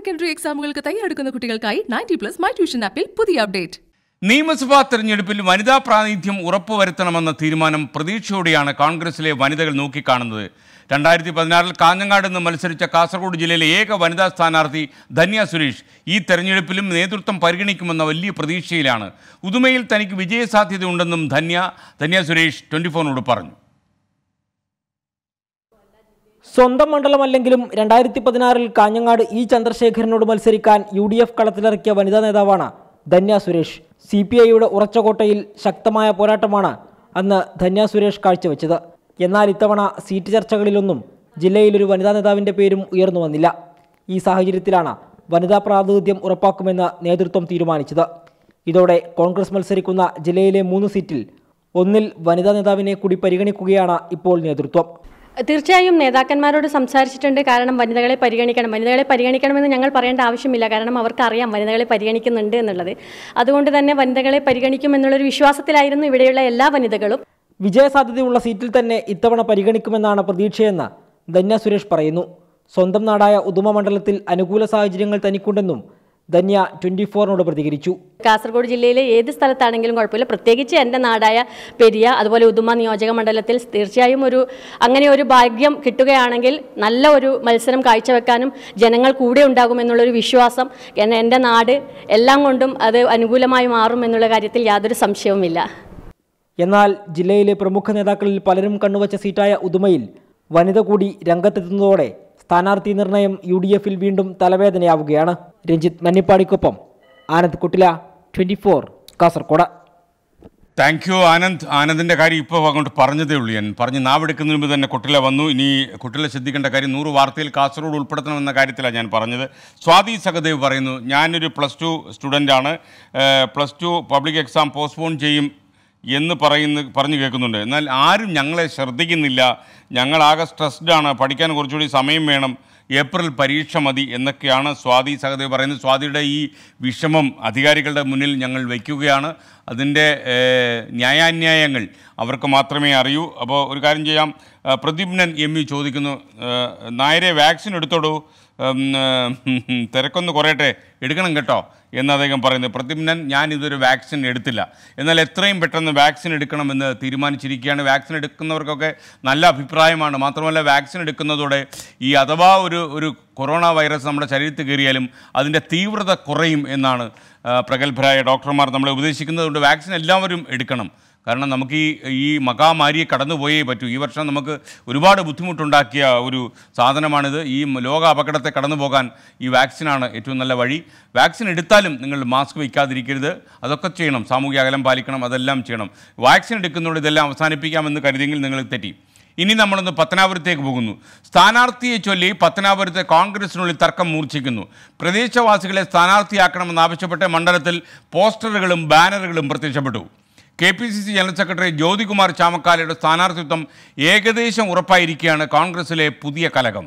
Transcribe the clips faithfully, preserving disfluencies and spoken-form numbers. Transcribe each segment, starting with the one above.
Secondary എക്സാമുകൾക്ക് തയ്യാറെടുക്കുന്ന കുട്ടികൾക്കായി ninety plus my tuition ആപ്പിൽ പുതിയ അപ്ഡേറ്റ്. നിയമസഭാ തെരഞ്ഞെടുപ്പിൽ വനിതാ പ്രാതിനിധ്യം ഉറപ്പുവരുത്തണമെന്ന തീരുമാനം പ്രതീക്ഷയോടെയാണ് കോൺഗ്രസിലെ വനിതകൾ നോക്കിക്കാണുന്നത്. രണ്ടായിരത്തി പതിനാറിൽ കാഞ്ഞങ്ങാട് നിന്ന് മത്സരിച്ച കാസർഗോഡ് ജില്ലയിലെ ഏക വനിതാ സ്ഥാനാർത്ഥി ധന്യ സുരേഷ് ഈ തെരഞ്ഞെടുപ്പിലും നേതൃത്വം പരിഗണിക്കുമെന്ന വലിയ പ്രതീക്ഷയിലാണ്. ഉദുമയിൽ തനിക്ക് വിജയസാധ്യതയുണ്ടെന്നും ധന്യ ധന്യ സുരേഷ് ട്വൻറ്റി ഫോറിനോട് പറഞ്ഞു. സ്വന്തം മണ്ഡലമല്ലെങ്കിലും രണ്ടായിരത്തി പതിനാറിൽ കാഞ്ഞങ്ങാട് ഇ ചന്ദ്രശേഖരനോട് മത്സരിക്കാൻ യു ഡി എഫ് കളത്തിലിറക്കിയ വനിതാ നേതാവാണ് ധന്യ സുരേഷ്. സി പി ഐയുടെ ഉറച്ചകോട്ടയിൽ ശക്തമായ പോരാട്ടമാണ് അന്ന് ധന്യ സുരേഷ് കാഴ്ചവെച്ചത്. എന്നാൽ ഇത്തവണ സീറ്റ് ചർച്ചകളിലൊന്നും ജില്ലയിലൊരു വനിതാ നേതാവിൻ്റെ പേരും ഉയർന്നു വന്നില്ല. ഈ സാഹചര്യത്തിലാണ് വനിതാ പ്രാതിനിധ്യം ഉറപ്പാക്കുമെന്ന് നേതൃത്വം തീരുമാനിച്ചത്. ഇതോടെ കോൺഗ്രസ് മത്സരിക്കുന്ന ജില്ലയിലെ മൂന്ന് സീറ്റിൽ ഒന്നിൽ വനിതാ നേതാവിനെ കൂടി പരിഗണിക്കുകയാണ് ഇപ്പോൾ നേതൃത്വം. തീർച്ചയായും നേതാക്കന്മാരോട് സംസാരിച്ചിട്ടുണ്ട്. കാരണം വനിതകളെ പരിഗണിക്കണം വനിതകളെ പരിഗണിക്കണമെന്ന് ഞങ്ങൾ പറയേണ്ട ആവശ്യമില്ല. കാരണം അവർക്കറിയാം വനിതകളെ പരിഗണിക്കുന്നുണ്ട് എന്നുള്ളത്. അതുകൊണ്ട് തന്നെ വനിതകളെ പരിഗണിക്കുമെന്നുള്ളൊരു വിശ്വാസത്തിലായിരുന്നു ഇവിടെയുള്ള എല്ലാ വനിതകളും. വിജയസാധ്യതയുള്ള സീറ്റിൽ തന്നെ ഇത്തവണ പരിഗണിക്കുമെന്നാണ് പ്രതീക്ഷയെന്ന് ധന്യ സുരേഷ് പറയുന്നു. സ്വന്തം നാടായ ഉദുമ മണ്ഡലത്തിൽ അനുകൂല സാഹചര്യങ്ങൾ തനിക്കുണ്ടെന്നും ധന്യ ട്വൻറ്റി ഫോറിനോട് പ്രതികരിച്ചു. കാസർഗോഡ് ജില്ലയിലെ ഏത് സ്ഥലത്താണെങ്കിലും കുഴപ്പമില്ല, പ്രത്യേകിച്ച് എൻ്റെ നാടായ പെരിയ അതുപോലെ ഉദുമ നിയോജക മണ്ഡലത്തിൽ തീർച്ചയായും ഒരു അങ്ങനെ ഒരു ഭാഗ്യം കിട്ടുകയാണെങ്കിൽ നല്ല ഒരു മത്സരം കാഴ്ചവെക്കാനും ജനങ്ങൾ കൂടെ ഉണ്ടാകുമെന്നുള്ളൊരു വിശ്വാസം, എൻ്റെ നാട് എല്ലാം കൊണ്ടും അത് അനുകൂലമായി മാറും എന്നുള്ള കാര്യത്തിൽ യാതൊരു സംശയവുമില്ല. എന്നാൽ ജില്ലയിലെ പ്രമുഖ നേതാക്കളിൽ പലരും കണ്ണുവച്ച സീറ്റായ ഉദുമയിൽ വനിത കൂടി രംഗത്തെത്തുന്നതോടെ സ്ഥാനാർത്ഥി നിർണയം യു ഡി എഫിൽ വീണ്ടും തലവേദനയാവുകയാണ്. രഞ്ജിത്ത് മന്നിപ്പാടിക്കൊപ്പം Anand Kuttila, twenty four, Kasaragod. Thank you Anand. ആനന്ദിൻ്റെ കാര്യം ഇപ്പോൾ അങ്ങോട്ട് പറഞ്ഞതേ ഉള്ളൂ. ഞാൻ പറഞ്ഞ് നാവെടുക്കുന്നതിന് മുമ്പ് തന്നെ കുട്ടില വന്നു. ഇനി കുട്ടില ശ്രദ്ധിക്കേണ്ട കാര്യം നൂറ് വാർത്തയിൽ കാസർഗോഡ് ഉൾപ്പെടുത്തണമെന്ന കാര്യത്തിലാണ് ഞാൻ പറഞ്ഞത്. സ്വാതി സഹദേവ് പറയുന്നു, ഞാനൊരു പ്ലസ് ടു സ്റ്റുഡൻ്റാണ്, plus two public exam postpone ചെയ്യും എന്ന് പറയുന്ന പറഞ്ഞു കേൾക്കുന്നുണ്ട്. എന്നാൽ ആരും ഞങ്ങളെ ശ്രദ്ധിക്കുന്നില്ല, ഞങ്ങളാകെ സ്ട്രെസ്ഡാണ്, പഠിക്കാൻ കുറച്ചുകൂടി സമയം വേണം, ഏപ്രിൽ പരീക്ഷ മതി എന്നൊക്കെയാണ് സ്വാതി സഹദേവ് പറയുന്നത്. സ്വാതിയുടെ ഈ വിഷമം അധികാരികളുടെ മുന്നിൽ ഞങ്ങൾ വയ്ക്കുകയാണ്. അതിൻ്റെ ന്യായാന്യായങ്ങൾ അവർക്ക് മാത്രമേ അറിയൂ. അപ്പോൾ ഒരു കാര്യം ചെയ്യാം. പ്രദീപ്നൻ എം ഇ ചോദിക്കുന്നു, നായരെ വാക്സിൻ എടുത്തോടൂ, തിരക്കൊന്ന് കുറയട്ടെ, എടുക്കണം കേട്ടോ എന്ന് അദ്ദേഹം പറയുന്നത്. പ്രദീപ്നൻ, ഞാൻ ഇതൊരു വാക്സിൻ എടുത്തില്ല, എന്നാൽ എത്രയും പെട്ടെന്ന് വാക്സിൻ എടുക്കണമെന്ന് തീരുമാനിച്ചിരിക്കുകയാണ്. വാക്സിൻ എടുക്കുന്നവർക്കൊക്കെ നല്ല അഭിപ്രായമാണ്. മാത്രമല്ല വാക്സിൻ എടുക്കുന്നതോടെ ഈ അഥവാ ഒരു ഒരു കൊറോണ വൈറസ് നമ്മുടെ ശരീരത്തിൽ കയറിയാലും അതിൻ്റെ തീവ്രത കുറയും എന്നാണ് പ്രഗത്ഭരായ ഡോക്ടർമാർ നമ്മളെ ഉപദേശിക്കുന്നത്. അതുകൊണ്ട് വാക്സിൻ എല്ലാവരും എടുക്കണം. കാരണം നമുക്ക് ഈ ഈ മഹാമാരിയെ കടന്നുപോയേ പറ്റൂ. ഈ വർഷം നമുക്ക് ഒരുപാട് ബുദ്ധിമുട്ടുണ്ടാക്കിയ ഒരു സാധനമാണിത്. ഈ ലോക അപകടത്തെ കടന്നു പോകാൻ ഈ വാക്സിനാണ് ഏറ്റവും നല്ല വഴി. വാക്സിൻ എടുത്താലും നിങ്ങൾ മാസ്ക് വയ്ക്കാതിരിക്കരുത്, അതൊക്കെ ചെയ്യണം, സാമൂഹിക അകലം പാലിക്കണം, അതെല്ലാം ചെയ്യണം. വാക്സിൻ എടുക്കുന്നതോടെ ഇതെല്ലാം അവസാനിപ്പിക്കാമെന്ന് കരുതിയെങ്കിൽ നിങ്ങൾ തെറ്റി. ഇനി നമ്മളൊന്ന് പത്തനാപുരത്തേക്ക് പോകുന്നു. സ്ഥാനാർത്ഥിയെ ചൊല്ലി പത്തനാപുരത്തെ കോൺഗ്രസിനുള്ളിൽ തർക്കം മൂർച്ഛിക്കുന്നു. പ്രദേശവാസികളെ സ്ഥാനാർത്ഥിയാക്കണമെന്നാവശ്യപ്പെട്ട് മണ്ഡലത്തിൽ പോസ്റ്ററുകളും ബാനറുകളും പ്രത്യക്ഷപ്പെട്ടു. K P C C general secretary Jyothikumar ചാമക്കാലയുടെ സ്ഥാനാർത്ഥിത്വം ഏകദേശം ഉറപ്പായിരിക്കുകയാണ് കോൺഗ്രസിലെ പുതിയ കലകം.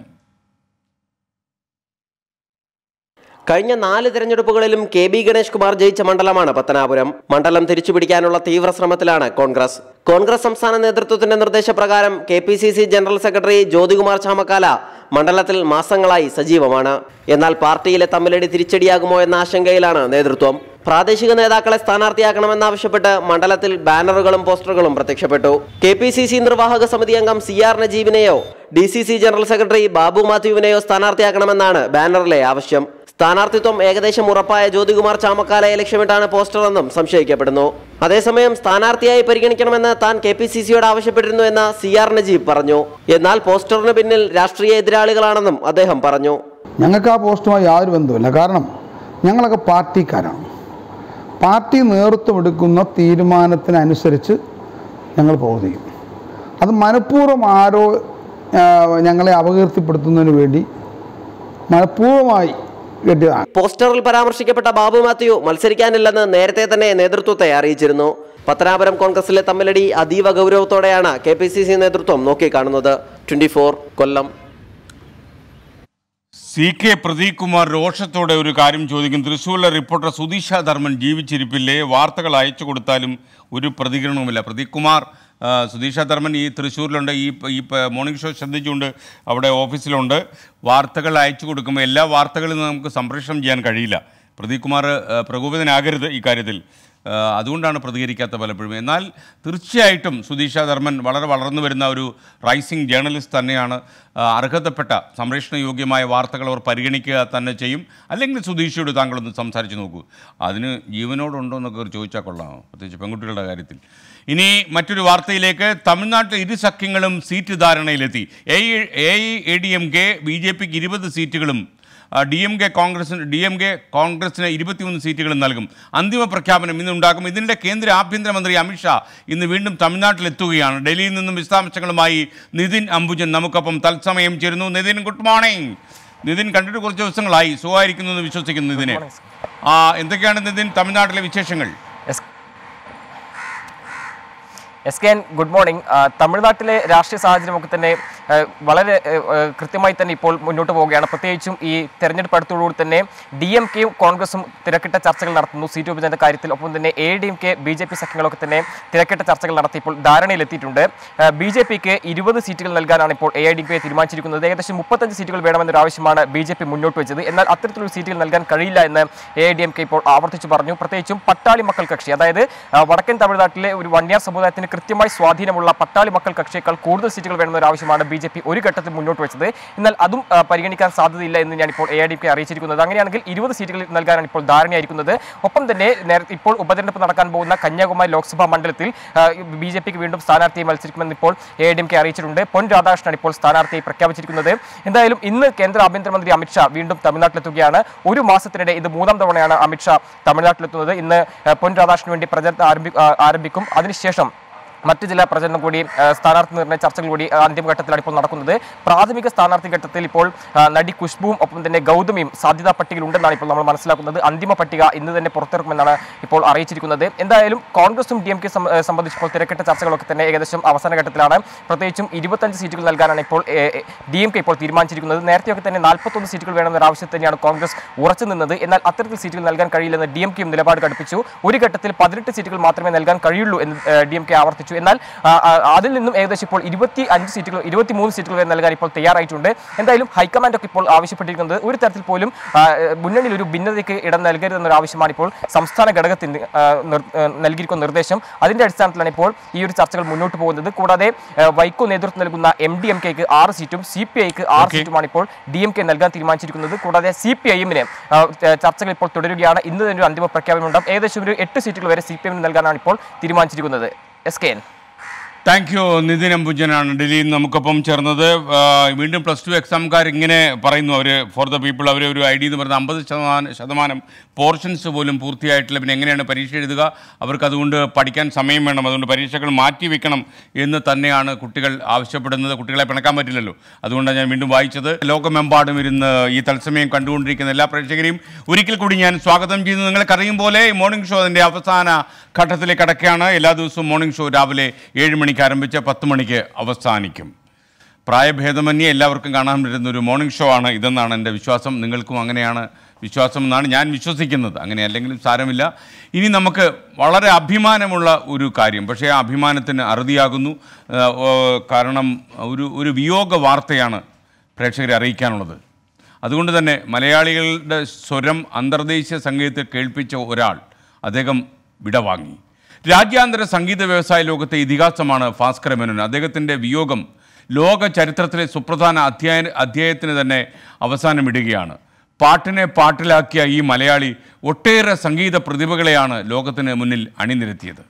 കഴിഞ്ഞ നാല് തെരഞ്ഞെടുപ്പുകളിലും കെ ബി ഗണേഷ് കുമാർ ജയിച്ച മണ്ഡലമാണ് പത്തനാപുരം. മണ്ഡലം തിരിച്ചുപിടിക്കാനുള്ള തീവ്ര ശ്രമത്തിലാണ് കോൺഗ്രസ്. കോൺഗ്രസ് സംസ്ഥാന നേതൃത്വത്തിന്റെ നിർദ്ദേശപ്രകാരം K P C C general secretary Jyothikumar Chamakkala മണ്ഡലത്തിൽ മാസങ്ങളായി സജീവമാണ്. എന്നാൽ പാർട്ടിയിലെ തമ്മിലടി തിരിച്ചടിയാകുമോ എന്ന ആശങ്കയിലാണ് നേതൃത്വം. പ്രാദേശിക നേതാക്കളെ സ്ഥാനാർത്ഥിയാക്കണമെന്നാവശ്യപ്പെട്ട് മണ്ഡലത്തിൽ ബാനറുകളും പോസ്റ്ററുകളും പ്രത്യക്ഷപ്പെട്ടു. കെ പി സി സി നിർവാഹക സമിതി അംഗം സി ആർ നജീബിനെയോ D C C general secretary Babu മാത്യുവിനെയോ സ്ഥാനാർത്ഥിയാക്കണമെന്നാണ് ബാനറിലെ ആവശ്യം. സ്ഥാനാർത്ഥിത്വം ഏകദേശം ഉറപ്പായ ജ്യോതികുമാർ ചാമക്കാലയെ ലക്ഷ്യമിട്ടാണ് പോസ്റ്ററെന്നും സംശയിക്കപ്പെടുന്നു. അതേസമയം സ്ഥാനാർത്ഥിയായി പരിഗണിക്കണമെന്ന് താൻ കെ പി സി സിയോട് ആവശ്യപ്പെട്ടിരുന്നു എന്ന് സി ആർ നജീബ് പറഞ്ഞു. എന്നാൽ പോസ്റ്ററിന് പിന്നിൽ രാഷ്ട്രീയ എതിരാളികളാണെന്നും അദ്ദേഹം പറഞ്ഞു. ഞങ്ങൾക്ക് ആ പോസ്റ്റുമായി യാതൊരു ബന്ധവുമില്ല. കാരണം ഞങ്ങളൊക്കെ പാർട്ടിക്കാരാണ്. പാർട്ടി നേതൃത്വം എടുക്കുന്ന തീരുമാനത്തിനനുസരിച്ച് ഞങ്ങൾ പ്രവർത്തിക്കും. അത് മനഃപൂർവ്വം ആരോ ഞങ്ങളെ അപകീർത്തിപ്പെടുത്തുന്നതിന് വേണ്ടി മനഃപൂർവ്വമായി പോസ്റ്ററിൽ പരാമർശിക്കപ്പെട്ട ബാബു മാത്യു മത്സരിക്കാനില്ലെന്ന് നേരത്തെ തന്നെ നേതൃത്വത്തെ അറിയിച്ചിരുന്നു. പത്തനാപുരം കോൺഗ്രസിലെ തമ്മിലടി അതീവ ഗൗരവത്തോടെയാണ് കെ പി സി സി നേതൃത്വം നോക്കിക്കാണുന്നത്. Twenty four, Kollam. C K Pradeep Kumar രോഷത്തോടെ ഒരു കാര്യം ചോദിക്കും. തൃശ്ശൂരിലെ റിപ്പോർട്ടർ സുധീഷ ധർമ്മൻ ജീവിച്ചിരിപ്പില്ലേ? വാർത്തകൾ അയച്ചു കൊടുത്താലും ഒരു പ്രതികരണവുമില്ല. പ്രദീപ് കുമാർ സുധീഷ ധർമ്മൻ ഈ തൃശ്ശൂരിലുണ്ട്, ഈ ഈ മോർണിംഗ് ഷോ ശ്രദ്ധിച്ചുകൊണ്ട് അവിടെ ഓഫീസിലുണ്ട്. വാർത്തകൾ അയച്ചു കൊടുക്കുമ്പോൾ എല്ലാ വാർത്തകളും നമുക്ക് സംപ്രേഷണം ചെയ്യാൻ കഴിയില്ല. പ്രദീപ് കുമാർ പ്രകോപിതനാകരുത് ഈ കാര്യത്തിൽ, അതുകൊണ്ടാണ് പ്രതികരിക്കാത്ത പലപ്പോഴും. എന്നാൽ തീർച്ചയായിട്ടും സുധീഷ ധർമ്മൻ വളരെ വളർന്നു വരുന്ന ഒരു റൈസിംഗ് ജേർണലിസ്റ്റ് തന്നെയാണ്. അർഹതപ്പെട്ട സംരക്ഷണ യോഗ്യമായ വാർത്തകൾ അവർ പരിഗണിക്കുക തന്നെ ചെയ്യും. അല്ലെങ്കിൽ സുധീഷയോട് താങ്കളൊന്ന് സംസാരിച്ച് നോക്കൂ, അതിന് ജീവനോടുണ്ടോ എന്നൊക്കെ ചോദിച്ചാൽ കൊള്ളാമോ, പ്രത്യേകിച്ച് പെൺകുട്ടികളുടെ കാര്യത്തിൽ. ഇനി മറ്റൊരു വാർത്തയിലേക്ക്. തമിഴ്നാട്ടിൽ ഇരു സഖ്യങ്ങളും സീറ്റ് ധാരണയിലെത്തി. A A D M K B J പിക്ക് ഇരുപത് സീറ്റുകളും ഡി എം കെ കോൺഗ്രസിന് ഡി എം കെ കോൺഗ്രസിന് ഇരുപത്തിമൂന്ന് സീറ്റുകളും നൽകും. അന്തിമ പ്രഖ്യാപനം ഇന്നുണ്ടാകും. ഇതിനിടെ കേന്ദ്ര ആഭ്യന്തരമന്ത്രി അമിത്ഷാ ഇന്ന് വീണ്ടും തമിഴ്നാട്ടിലെത്തുകയാണ്. ഡൽഹിയിൽ നിന്നും വിശദാംശങ്ങളുമായി നിതിൻ അംബുജൻ നമുക്കൊപ്പം തത്സമയം ചേരുന്നു. Nitin, good morning. നിതിൻ, കണ്ടിട്ട് കുറച്ച് ദിവസങ്ങളായി, സുഖമായിരിക്കുന്നു എന്ന് വിശ്വസിക്കുന്നു. നിതിനെ, എന്തൊക്കെയാണ് നിതിൻ തമിഴ്നാട്ടിലെ വിശേഷങ്ങൾ? S K N, good morning. തമിഴ്നാട്ടിലെ രാഷ്ട്രീയ സാഹചര്യമൊക്കെ തന്നെ വളരെ കൃത്യമായി തന്നെ ഇപ്പോൾ മുന്നോട്ട് പോവുകയാണ്. പ്രത്യേകിച്ചും ഈ തെരഞ്ഞെടുപ്പ് അടുത്തോടുകൂടി തന്നെ ഡി എം കെയും കോൺഗ്രസും തിരക്കിട്ട ചർച്ചകൾ നടത്തുന്നു സീറ്റ് വിഭജന കാര്യത്തിൽ. ഒപ്പം തന്നെ A D M K B J P സഖ്യങ്ങളൊക്കെ തന്നെ തിരക്കിട്ട ചർച്ചകൾ നടത്തി ഇപ്പോൾ ധാരണയിലെത്തിയിട്ടുണ്ട്. ബി ജെ പിക്ക് ഇരുപത് സീറ്റുകൾ നൽകാനാണ് ഇപ്പോൾ A I D M K തീരുമാനിച്ചിരിക്കുന്നത്. ഏകദേശം മുപ്പത്തഞ്ച് സീറ്റുകൾ വേണമെന്നൊരു ആവശ്യമാണ് ബി ജെ പി മുന്നോട്ട് വെച്ചത്. എന്നാൽ അത്തരത്തിലുള്ള സീറ്റുകൾ നൽകാൻ കഴിയില്ല എന്ന് A I D M K ഇപ്പോൾ ആവർത്തിച്ചു പറഞ്ഞു. പ്രത്യേകിച്ചും പട്ടാളി മക്കൾ കക്ഷി, അതായത് വടക്കൻ തമിഴ്നാട്ടിലെ ഒരു വണ്യാർ സമുദായത്തിന് കൃത്യമായി സ്വാധീനമുള്ള പട്ടാളി മക്കൾ കക്ഷിയേക്കാൾ കൂടുതൽ സീറ്റുകൾ വേണമെന്നൊരു ആവശ്യമാണ് ബി ജെ പി ഒരു ഘട്ടത്തിൽ മുന്നോട്ട് വെച്ചത്. എന്നാൽ അതും പരിഗണിക്കാൻ സാധ്യതയില്ല എന്ന് ഞാൻ ഇപ്പോൾ A I D M K അറിയിച്ചിരിക്കുന്നത്. അങ്ങനെയാണെങ്കിൽ ഇരുപത് സീറ്റുകൾ നൽകാനാണ് ഇപ്പോൾ ധാരണയായിരിക്കുന്നത്. ഒപ്പം തന്നെ നേരത്തെ ഇപ്പോൾ ഉപതെരഞ്ഞെടുപ്പ് നടക്കാൻ പോകുന്ന കന്യാകുമാരി ലോക്സഭാ മണ്ഡലത്തിൽ ബി ജെ പിക്ക് വീണ്ടും സ്ഥാനാർത്ഥിയെ മത്സരിക്കുമെന്ന് ഇപ്പോൾ A I D M K അറിയിച്ചിട്ടുണ്ട്. പൊൻ രാധാകൃഷ്ണനാണ് ഇപ്പോൾ സ്ഥാനാർത്ഥിയെ പ്രഖ്യാപിച്ചിരിക്കുന്നത്. എന്തായാലും ഇന്ന് കേന്ദ്ര ആഭ്യന്തരമന്ത്രി അമിത്ഷാ വീണ്ടും തമിഴ്നാട്ടിലെത്തുകയാണ്. ഒരു മാസത്തിനിടെ ഇത് മൂന്നാം തവണയാണ് അമിത്ഷാ തമിഴ്നാട്ടിലെത്തുന്നത്. ഇന്ന് പൊൻ രാധാകൃഷ്ണന് വേണ്ടി പ്രചരണം ആരംഭി ആരംഭിക്കും അതിനുശേഷം മറ്റു ചില പ്രചരണം കൂടി സ്ഥാനാർത്ഥി നിർണയ ചർച്ചകൾ കൂടി അന്തിമഘട്ടത്തിലാണ് ഇപ്പോൾ നടക്കുന്നത്. പ്രാഥമിക സ്ഥാനാർത്ഥി ഘട്ടത്തിൽ ഇപ്പോൾ നടി ഖുശ്ബുവും ഒപ്പം തന്നെ ഗൗതമിയും സാധ്യതാ പട്ടികയിൽ ഉണ്ടെന്നാണ് ഇപ്പോൾ നമ്മൾ മനസ്സിലാക്കുന്നത്. അന്തിമ പട്ടിക ഇന്ന് തന്നെ പുറത്തിറക്കുമെന്നാണ് ഇപ്പോൾ അറിയിച്ചിരിക്കുന്നത്. എന്തായാലും കോൺഗ്രസും ഡി എം കെ സംബന്ധിച്ചിപ്പോൾ തിരക്കിട്ട ചർച്ചകളൊക്കെ തന്നെ ഏകദേശം അവസാന ഘട്ടത്തിലാണ്. പ്രത്യേകിച്ചും ഇരുപത്തഞ്ച് സീറ്റുകൾ നൽകാനാണ് ഇപ്പോൾ ഡി എം കെ ഇപ്പോൾ തീരുമാനിച്ചിരിക്കുന്നത്. നേരത്തെയൊക്കെ തന്നെ നാൽപ്പത്തൊന്ന് സീറ്റുകൾ വേണമെന്നൊരു ആവശ്യത്തിൽ തന്നെയാണ് കോൺഗ്രസ് ഉറച്ചു നിന്നത്. എന്നാൽ അത്തരത്തിൽ സീറ്റുകൾ നൽകാൻ കഴിയില്ലെന്ന് ഡി എം കെയും നിലപാട് കടുപ്പിച്ചു. ഒരു ഘട്ടത്തിൽ പതിനെട്ട് സീറ്റുകൾ മാത്രമേ നൽകാൻ കഴിയുള്ളൂ എന്ന് ഡി എം കെ ആവർത്തിച്ചു. എന്നാൽ അതിൽ നിന്നും ഏകദേശം ഇപ്പോൾ ഇരുപത്തി അഞ്ച് സീറ്റുകൾ ഇരുപത്തിമൂന്ന് സീറ്റുകൾ വരെ നൽകാൻ ഇപ്പോൾ തയ്യാറായിട്ടുണ്ട്. എന്തായാലും ഹൈക്കമാൻഡ് ഒക്കെ ഇപ്പോൾ ആവശ്യപ്പെട്ടിരിക്കുന്നത് ഒരു തരത്തിൽ പോലും മുന്നണിയിൽ ഒരു ഭിന്നതയ്ക്ക് ഇടം നൽകരുതെന്നൊരു ആവശ്യമാണ് ഇപ്പോൾ സംസ്ഥാന ഘടകത്തിന് നൽകിയിരിക്കുന്ന നിർദ്ദേശം. അതിന്റെ അടിസ്ഥാനത്തിലാണ് ഇപ്പോൾ ഈ ഒരു ചർച്ചകൾ മുന്നോട്ട് പോകുന്നത്. കൂടാതെ വൈക്കോ നേതൃത്വം നൽകുന്ന എം ഡി എം കെക്ക് ആറ് സീറ്റും സി പി ഐക്ക് ആറ് സീറ്റുമാണ് ഇപ്പോൾ ഡി എം കെ നൽകാൻ തീരുമാനിച്ചിരിക്കുന്നത്. കൂടാതെ സി പി ഐ എമ്മിന് ചർച്ചകൾ ഇപ്പോൾ തുടരുകയാണ്. ഇന്ന് തന്നെ ഒരു അന്തിമ പ്രഖ്യാപനം ഉണ്ടാകും. ഏകദേശം ഒരു എട്ട് സീറ്റുകൾ വരെ സി പി എമ്മിന് നൽകാനാണ് ഇപ്പോൾ തീരുമാനിച്ചിരിക്കുന്നത്. S K N. Thank you. Nithin അംബുജനാണ് ഡൽഹിയിൽ നമുക്കൊപ്പം ചേർന്നത്. വീണ്ടും പ്ലസ് ടു എക്സാംകാർ ഇങ്ങനെ പറയുന്നു, അവർ ഫോർ ദ പീപ്പിൾ അവർ ഒരു ഐ ഡി എന്ന് പറയുന്നത് അമ്പത് ശതമാനം ശതമാനം പോർഷൻസ് പോലും പൂർത്തിയായിട്ടില്ല. പിന്നെ എങ്ങനെയാണ് പരീക്ഷ എഴുതുക? അവർക്ക് അതുകൊണ്ട് പഠിക്കാൻ സമയം വേണം, അതുകൊണ്ട് പരീക്ഷകൾ മാറ്റി വെക്കണം എന്ന് തന്നെയാണ് കുട്ടികൾ ആവശ്യപ്പെടുന്നത്. കുട്ടികളെ പിണക്കാൻ പറ്റില്ലല്ലോ, അതുകൊണ്ടാണ് ഞാൻ വീണ്ടും വായിച്ചത്. ലോകമെമ്പാടും ഇരുന്ന് ഈ തത്സമയം കണ്ടുകൊണ്ടിരിക്കുന്ന എല്ലാ പ്രേക്ഷകരെയും ഒരിക്കൽ കൂടി ഞാൻ സ്വാഗതം ചെയ്യുന്നു. നിങ്ങൾക്കറിയും പോലെ മോർണിംഗ് ഷോ അതിൻ്റെ അവസാന ഘട്ടത്തിലേക്ക് കടക്കുകയാണ്. എല്ലാ ദിവസവും മോർണിംഗ് ഷോ രാവിലെ ഏഴ് മണിക്ക് ആരംഭിച്ച് പത്ത് മണിക്ക് അവസാനിക്കും. പ്രായഭേദമന്യേ എല്ലാവർക്കും കാണാൻ പറ്റുന്ന ഒരു മോർണിംഗ് ഷോ ആണ് ഇതെന്നാണ് എൻ്റെ വിശ്വാസം. നിങ്ങൾക്കും അങ്ങനെയാണ് വിശ്വാസം എന്നാണ് ഞാൻ വിശ്വസിക്കുന്നത്. അങ്ങനെ അല്ലെങ്കിലും സാരമില്ല. ഇനി നമുക്ക് വളരെ അഭിമാനമുള്ള ഒരു കാര്യം, പക്ഷേ ആ അഭിമാനത്തിന് അറുതിയാകുന്നു. കാരണം ഒരു ഒരു വിയോഗ വാർത്തയാണ് പ്രേക്ഷകരെ അറിയിക്കാനുള്ളത്. അതുകൊണ്ട് തന്നെ മലയാളികളുടെ സ്വരം അന്തർദേശീയ സംഗീതത്തിൽ കേൾപ്പിച്ച ഒരാൾ, അദ്ദേഹം വിടവാങ്ങി. രാജ്യാന്തര സംഗീത വ്യവസായ ലോകത്തെ ഇതിഹാസമാണ് ഭാസ്കര മേനോൻ. അദ്ദേഹത്തിൻ്റെ വിയോഗം ലോക ചരിത്രത്തിലെ സുപ്രധാന അധ്യായ അധ്യായത്തിന് തന്നെ അവസാനമിടുകയാണ്. പാട്ടിനെ പാട്ടിലാക്കിയ ഈ മലയാളി ഒട്ടേറെ സംഗീത പ്രതിഭകളെയാണ് ലോകത്തിന് മുന്നിൽ അണിനിരത്തിയത്.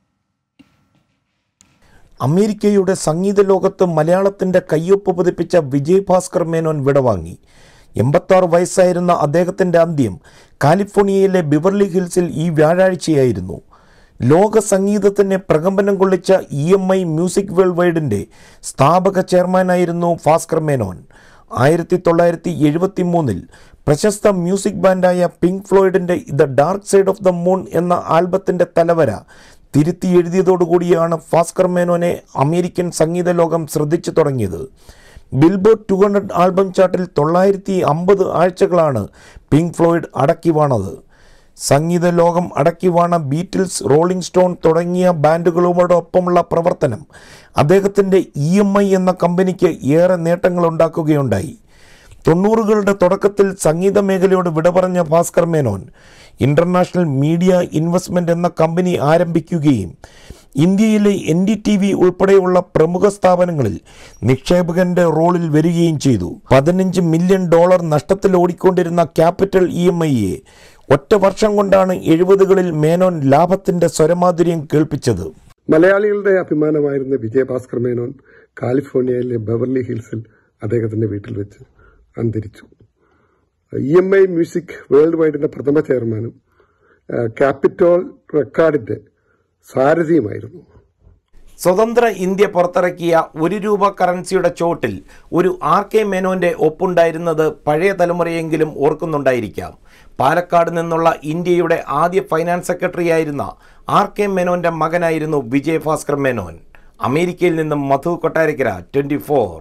അമേരിക്കയുടെ സംഗീത ലോകത്ത് മലയാളത്തിൻ്റെ കയ്യൊപ്പ് പതിപ്പിച്ച വിജയ് ഭാസ്കർ മേനോൻ വിടവാങ്ങി. എൺപത്താറ് വയസ്സായിരുന്ന അദ്ദേഹത്തിൻ്റെ അന്ത്യം കാലിഫോർണിയയിലെ ബിവർലി ഹിൽസിൽ ഈ വ്യാഴാഴ്ചയായിരുന്നു. ലോക സംഗീതത്തിന് പ്രകമ്പനം കൊള്ളിച്ച E M I music world വൈഡിൻ്റെ സ്ഥാപക ചെയർമാനായിരുന്നു ഭാസ്കർ മേനോൻ. ആയിരത്തി തൊള്ളായിരത്തി എഴുപത്തി മൂന്നിൽ പ്രശസ്ത മ്യൂസിക് ബാൻഡായ പിങ്ക് ഫ്ലോയിഡിൻ്റെ the dark side of the moon എന്ന ആൽബത്തിൻ്റെ തലവര തിരുത്തി എഴുതിയതോടുകൂടിയാണ് ഭാസ്കർ മേനോനെ അമേരിക്കൻ സംഗീത ലോകം ശ്രദ്ധിച്ചു തുടങ്ങിയത്. ബിൽബോർഡ് ടു ഹൺഡ്രഡ് ആൽബം ചാർട്ടിൽ തൊള്ളായിരത്തി അമ്പത് ആഴ്ചകളാണ് പിങ്ക് ഫ്ലോയിഡ് അടക്കി വാണത്. സംഗീത ലോകം അടക്കിവാണ ബീറ്റിൽസ്, റോളിംഗ് സ്റ്റോൺ തുടങ്ങിയ ബാൻഡുകളോടൊപ്പമുള്ള പ്രവർത്തനം അദ്ദേഹത്തിൻ്റെ ഇ എം ഐ എന്ന കമ്പനിക്ക് ഏറെ നേട്ടങ്ങളുണ്ടാക്കുകയുണ്ടായി. തൊണ്ണൂറുകളുടെ തുടക്കത്തിൽ സംഗീത മേഖലയോട് വിട പറഞ്ഞ Bhaskar Menon international media investment എന്ന കമ്പനി ആരംഭിക്കുകയും ഇന്ത്യയിലെ എൻ ഡി ടി വി ഉൾപ്പെടെയുള്ള പ്രമുഖ സ്ഥാപനങ്ങളിൽ നിക്ഷേപകന്റെ റോളിൽ വരികയും ചെയ്തു. പതിനഞ്ച് മില്യൺ ഡോളർ നഷ്ടത്തിൽ ഓടിക്കൊണ്ടിരുന്ന ക്യാപിറ്റൽ ഇ എം ഐയെ ഒറ്റ വർഷം കൊണ്ടാണ് എഴുപതുകളിൽ മേനോൻ ലാഭത്തിന്റെ സ്വരമാധുര്യം കേൾപ്പിച്ചത്. മലയാളികളുടെ അഭിമാനമായിരുന്ന വിജയഭാസ്കർ മേനോൻ കാലിഫോർണിയയിലെ ബെവർലി ഹിൽസിൽ അദ്ദേഹത്തിന്റെ വീട്ടിൽ വെച്ച് അന്തരിച്ചു. E M I music world വൈഡിന്റെ പ്രഥമ ചെയർമാനും ക്യാപിറ്റോൾ റെക്കോർഡിന്റെ സാരഥിയുമായിരുന്നു. സ്വതന്ത്ര ഇന്ത്യ പുറത്തിറക്കിയ ഒരു രൂപ കറൻസിയുടെ ചോട്ടിൽ ഒരു ആർ കെ മേനോന്റെ ഒപ്പുണ്ടായിരുന്നത് പഴയ തലമുറയെങ്കിലും ഓർക്കുന്നുണ്ടായിരിക്കാം. പാലക്കാട് നിന്നുള്ള ഇന്ത്യയുടെ ആദ്യ ഫൈനാൻസ് സെക്രട്ടറിയായിരുന്ന ആർ കെ മേനോന്റെ മകനായിരുന്നു വിജയഭാസ്കർ മേനോൻ. അമേരിക്കയിൽ നിന്നും മധു കൊട്ടാരക്കര, ട്വന്റി ഫോർ.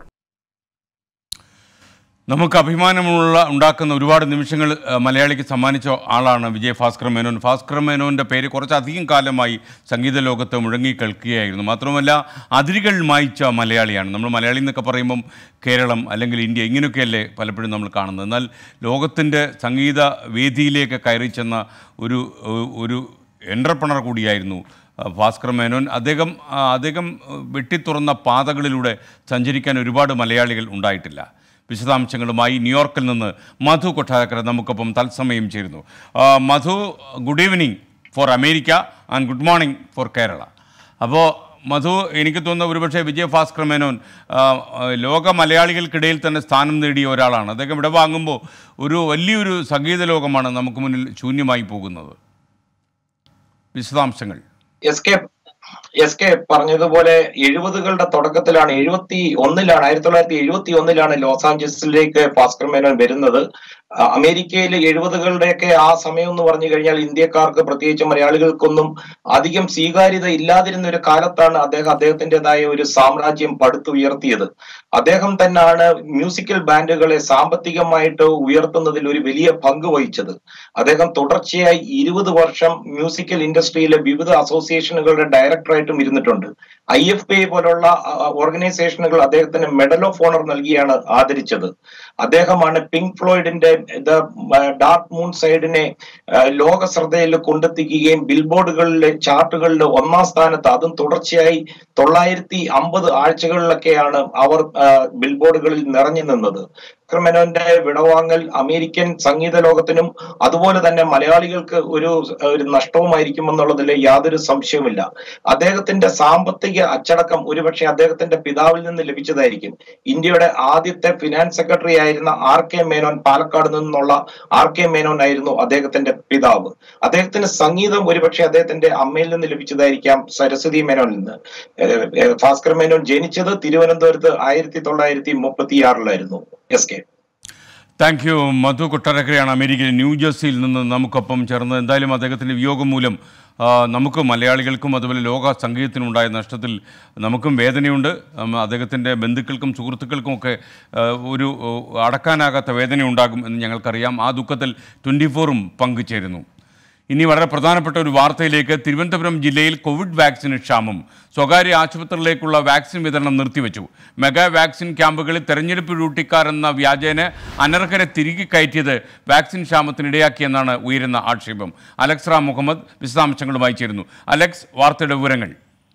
നമുക്ക് അഭിമാനമുള്ള ഉണ്ടാക്കുന്ന ഒരുപാട് നിമിഷങ്ങൾ മലയാളിക്ക് സമ്മാനിച്ച ആളാണ് വിജയ് ഭാസ്കർ മേനോൻ. ഭാസ്കർ മേനോൻ്റെ പേര് കുറച്ചധികം കാലമായി സംഗീത ലോകത്ത് മുഴങ്ങി കേൾക്കുകയായിരുന്നു. മാത്രമല്ല അതിരുകൾ മായ്ച്ച മലയാളിയാണ്. നമ്മൾ മലയാളി എന്നൊക്കെ പറയുമ്പം കേരളം അല്ലെങ്കിൽ ഇന്ത്യ ഇങ്ങനെയൊക്കെയല്ലേ പലപ്പോഴും നമ്മൾ കാണുന്നത്. എന്നാൽ ലോകത്തിൻ്റെ സംഗീത വേദിയിലേക്ക് കയറി ചെന്ന ഒരു ഒരു എൻ്റർപ്രണർ കൂടിയായിരുന്നു ഭാസ്കർ മേനോൻ. അദ്ദേഹം അദ്ദേഹം വെട്ടിത്തുറന്ന പാതകളിലൂടെ സഞ്ചരിക്കാൻ ഒരുപാട് മലയാളികൾ ഉണ്ടായിട്ടില്ല. വിശദാംശങ്ങളുമായി ന്യൂയോർക്കിൽ നിന്ന് മധു കൊട്ടാരക്കര നമുക്കൊപ്പം തത്സമയം ചേരുന്നു. Madhu, good evening for America and good morning for Kerala. അപ്പോൾ മധു, എനിക്ക് തോന്നുന്ന ഒരുപക്ഷെ വിജയ് ഭാസ്കർ മേനോൻ ലോക മലയാളികൾക്കിടയിൽ തന്നെ സ്ഥാനം നേടിയ ഒരാളാണ്. അദ്ദേഹം ഇവിടെ വാങ്ങുമ്പോൾ ഒരു വലിയൊരു സംഗീത ലോകമാണ് നമുക്ക് മുന്നിൽ ശൂന്യമായി പോകുന്നത്. വിശദാംശങ്ങൾ. എസ് കെ എസ് കെ പറഞ്ഞതുപോലെ എഴുപതുകളുടെ തുടക്കത്തിലാണ്, എഴുപത്തി ഒന്നിലാണ് ആയിരത്തി തൊള്ളായിരത്തി എഴുപത്തി ഒന്നിലാണ് ലോസ് ആഞ്ചലസിലേക്ക് ഭാസ്കർ മേനോൻ വരുന്നത്. അമേരിക്കയിൽ എഴുപതുകളുടെയൊക്കെ ആ സമയം എന്ന് പറഞ്ഞു കഴിഞ്ഞാൽ ഇന്ത്യക്കാർക്ക്, പ്രത്യേകിച്ച് മലയാളികൾക്കൊന്നും അധികം സ്വീകാര്യത ഇല്ലാതിരുന്ന ഒരു കാലത്താണ് അദ്ദേഹം അദ്ദേഹത്തിൻ്റെതായ ഒരു സാമ്രാജ്യം പടുത്തുയർത്തിയത്. അദ്ദേഹം തന്നെയാണ് മ്യൂസിക്കൽ ബാൻഡുകളെ സാമ്പത്തികമായിട്ട് ഉയർത്തുന്നതിൽ ഒരു വലിയ പങ്ക് വഹിച്ചത്. അദ്ദേഹം തുടർച്ചയായി ഇരുപത് വർഷം മ്യൂസിക്കൽ ഇൻഡസ്ട്രിയിലെ വിവിധ അസോസിയേഷനുകളുടെ ഡയറക്ടറായിട്ടും ഇരുന്നിട്ടുണ്ട്. ഐ എഫ് പി പോലുള്ള ഓർഗനൈസേഷനുകൾ അദ്ദേഹത്തിന് മെഡൽ ഓഫ് ഓണർ നൽകിയാണ് ആദരിച്ചത്. അദ്ദേഹമാണ് പിങ്ക് ഫ്ലോയിഡിന്റെ ദ ഡാർക്ക് മൂൺ സൈഡിനെ ലോക ശ്രദ്ധയിൽ കൊണ്ടെത്തിക്കുകയും ബിൽബോർഡുകളിലെ ചാർട്ടുകളിലെ ഒന്നാം സ്ഥാനത്ത്, അതും തുടർച്ചയായി തൊള്ളായിരത്തി അമ്പത് ആഴ്ചകളിലൊക്കെയാണ് അവർ ബിൽബോർഡുകളിൽ നിറഞ്ഞു നിന്നത്. മേനോന്റെ വിടവാങ്ങൽ അമേരിക്കൻ സംഗീത ലോകത്തിനും അതുപോലെ തന്നെ മലയാളികൾക്ക് ഒരു ഒരു നഷ്ടവുമായിരിക്കുമെന്നുള്ളതിൽ യാതൊരു സംശയവുമില്ല. അദ്ദേഹത്തിന്റെ സാമ്പത്തിക അച്ചടക്കം ഒരുപക്ഷെ അദ്ദേഹത്തിന്റെ പിതാവിൽ നിന്ന് ലഭിച്ചതായിരിക്കും. ഇന്ത്യയുടെ ആദ്യത്തെ ഫിനാൻസ് സെക്രട്ടറി ആയിരുന്ന ആർ കെ മേനോൻ, പാലക്കാട് നിന്നുള്ള ആർ കെ മേനോൻ ആയിരുന്നു അദ്ദേഹത്തിന്റെ പിതാവ്. അദ്ദേഹത്തിന് സംഗീതം ഒരുപക്ഷെ അദ്ദേഹത്തിന്റെ അമ്മയിൽ നിന്ന് ലഭിച്ചതായിരിക്കാം, സരസ്വതി മേനോനിൽ നിന്ന്. ഭാസ്കർ മേനോൻ ജനിച്ചത് തിരുവനന്തപുരത്ത് ആയിരത്തി തൊള്ളായിരത്തി മുപ്പത്തിയാറിലായിരുന്നു. S K thank you. Madhu കൊട്ടാരക്കരയാണ് അമേരിക്കയിലെ ന്യൂജേഴ്സിയിൽ നിന്ന് നമുക്കൊപ്പം ചേർന്നത്. എന്തായാലും അദ്ദേഹത്തിൻ്റെ വിയോഗം മൂലം നമുക്ക് മലയാളികൾക്കും അതുപോലെ ലോക സംഗീതത്തിനുണ്ടായ നഷ്ടത്തിൽ നമുക്കും വേദനയുണ്ട്. അദ്ദേഹത്തിൻ്റെ ബന്ധുക്കൾക്കും സുഹൃത്തുക്കൾക്കുമൊക്കെ ഒരു അടക്കാനാകാത്ത വേദന ഉണ്ടാകും എന്ന് ഞങ്ങൾക്കറിയാം. ആ ദുഃഖത്തിൽ ട്വൻറ്റി ഫോറും പങ്കുചേരുന്നു. ഇനി വളരെ പ്രധാനപ്പെട്ട ഒരു വാർത്തയിലേക്ക്. തിരുവനന്തപുരം ജില്ലയിൽ കോവിഡ് വാക്സിന് ക്ഷാമം. സ്വകാര്യ ആശുപത്രികളിലേക്കുള്ള വാക്സിൻ വിതരണം നിർത്തിവെച്ചു. മെഗാ വാക്സിൻ ക്യാമ്പുകളിൽ തെരഞ്ഞെടുപ്പ് ഡ്യൂട്ടിക്കാരെന്ന വ്യാജേന അനർഹരെ തിരികെ കയറ്റിയത് വാക്സിൻ ക്ഷാമത്തിനിടയാക്കിയെന്നാണ് ഉയരുന്ന ആക്ഷേപം. അലക്സ് റാം മുഹമ്മദ് വിശദാംശങ്ങളുമായി ചേരുന്നു. അലക്സ്, വാർത്തയുടെ വിവരങ്ങൾ.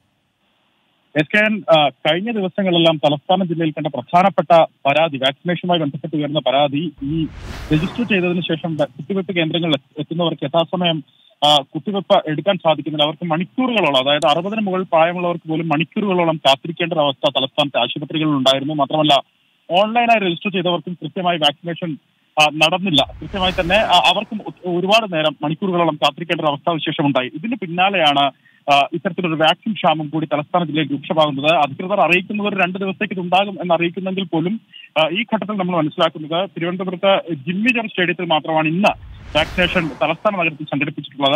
എസ് കെ എൻ, കഴിഞ്ഞ ദിവസങ്ങളെല്ലാം തലസ്ഥാന ജില്ലയിൽ കണ്ട പ്രധാനപ്പെട്ട പരാതി, വാക്സിനേഷനുമായി ബന്ധപ്പെട്ട് ഉയർന്ന പരാതി, ഈ രജിസ്റ്റർ ചെയ്തതിനു ശേഷം കുത്തിവയ്പ്പ് കേന്ദ്രങ്ങളിൽ എത്തുന്നവർക്ക് യഥാസമയം കുത്തിവയ്പ്പ് എടുക്കാൻ സാധിക്കുന്നില്ല. അവർക്ക് മണിക്കൂറുകളോളം, അതായത് അറുപതിന് മുകളിൽ പ്രായമുള്ളവർക്ക് പോലും മണിക്കൂറുകളോളം കാത്തിരിക്കേണ്ട ഒരു അവസ്ഥ തലസ്ഥാനത്തെ ആശുപത്രികളിൽ ഉണ്ടായിരുന്നു. മാത്രമല്ല ഓൺലൈനായി രജിസ്റ്റർ ചെയ്തവർക്കും കൃത്യമായി വാക്സിനേഷൻ നടന്നില്ല. കൃത്യമായി തന്നെ അവർക്കും ഒരുപാട് നേരം മണിക്കൂറുകളോളം കാത്തിരിക്കേണ്ട ഒരു അവസ്ഥാവിശേഷം ഉണ്ടായി. ഇതിന് പിന്നാലെയാണ് ഇത്തരത്തിലൊരു വാക്സിൻ ക്ഷാമം കൂടി തലസ്ഥാന ജില്ലയിൽ രൂക്ഷമാകുന്നത്. അധികൃതർ അറിയിക്കുന്നത് ഒരു രണ്ട് ദിവസത്തേക്ക് ഇതുണ്ടാകും എന്നറിയിക്കുന്നെങ്കിൽ പോലും ഈ ഘട്ടത്തിൽ നമ്മൾ മനസ്സിലാക്കുന്നത് തിരുവനന്തപുരത്ത് ജിമ്മി ജോർജ് സ്റ്റേഡിയത്തിൽ മാത്രമാണ് ഇന്ന് വാക്സിനേഷൻ തലസ്ഥാന നഗരത്തിൽ സംഘടിപ്പിച്ചിട്ടുള്ളത്.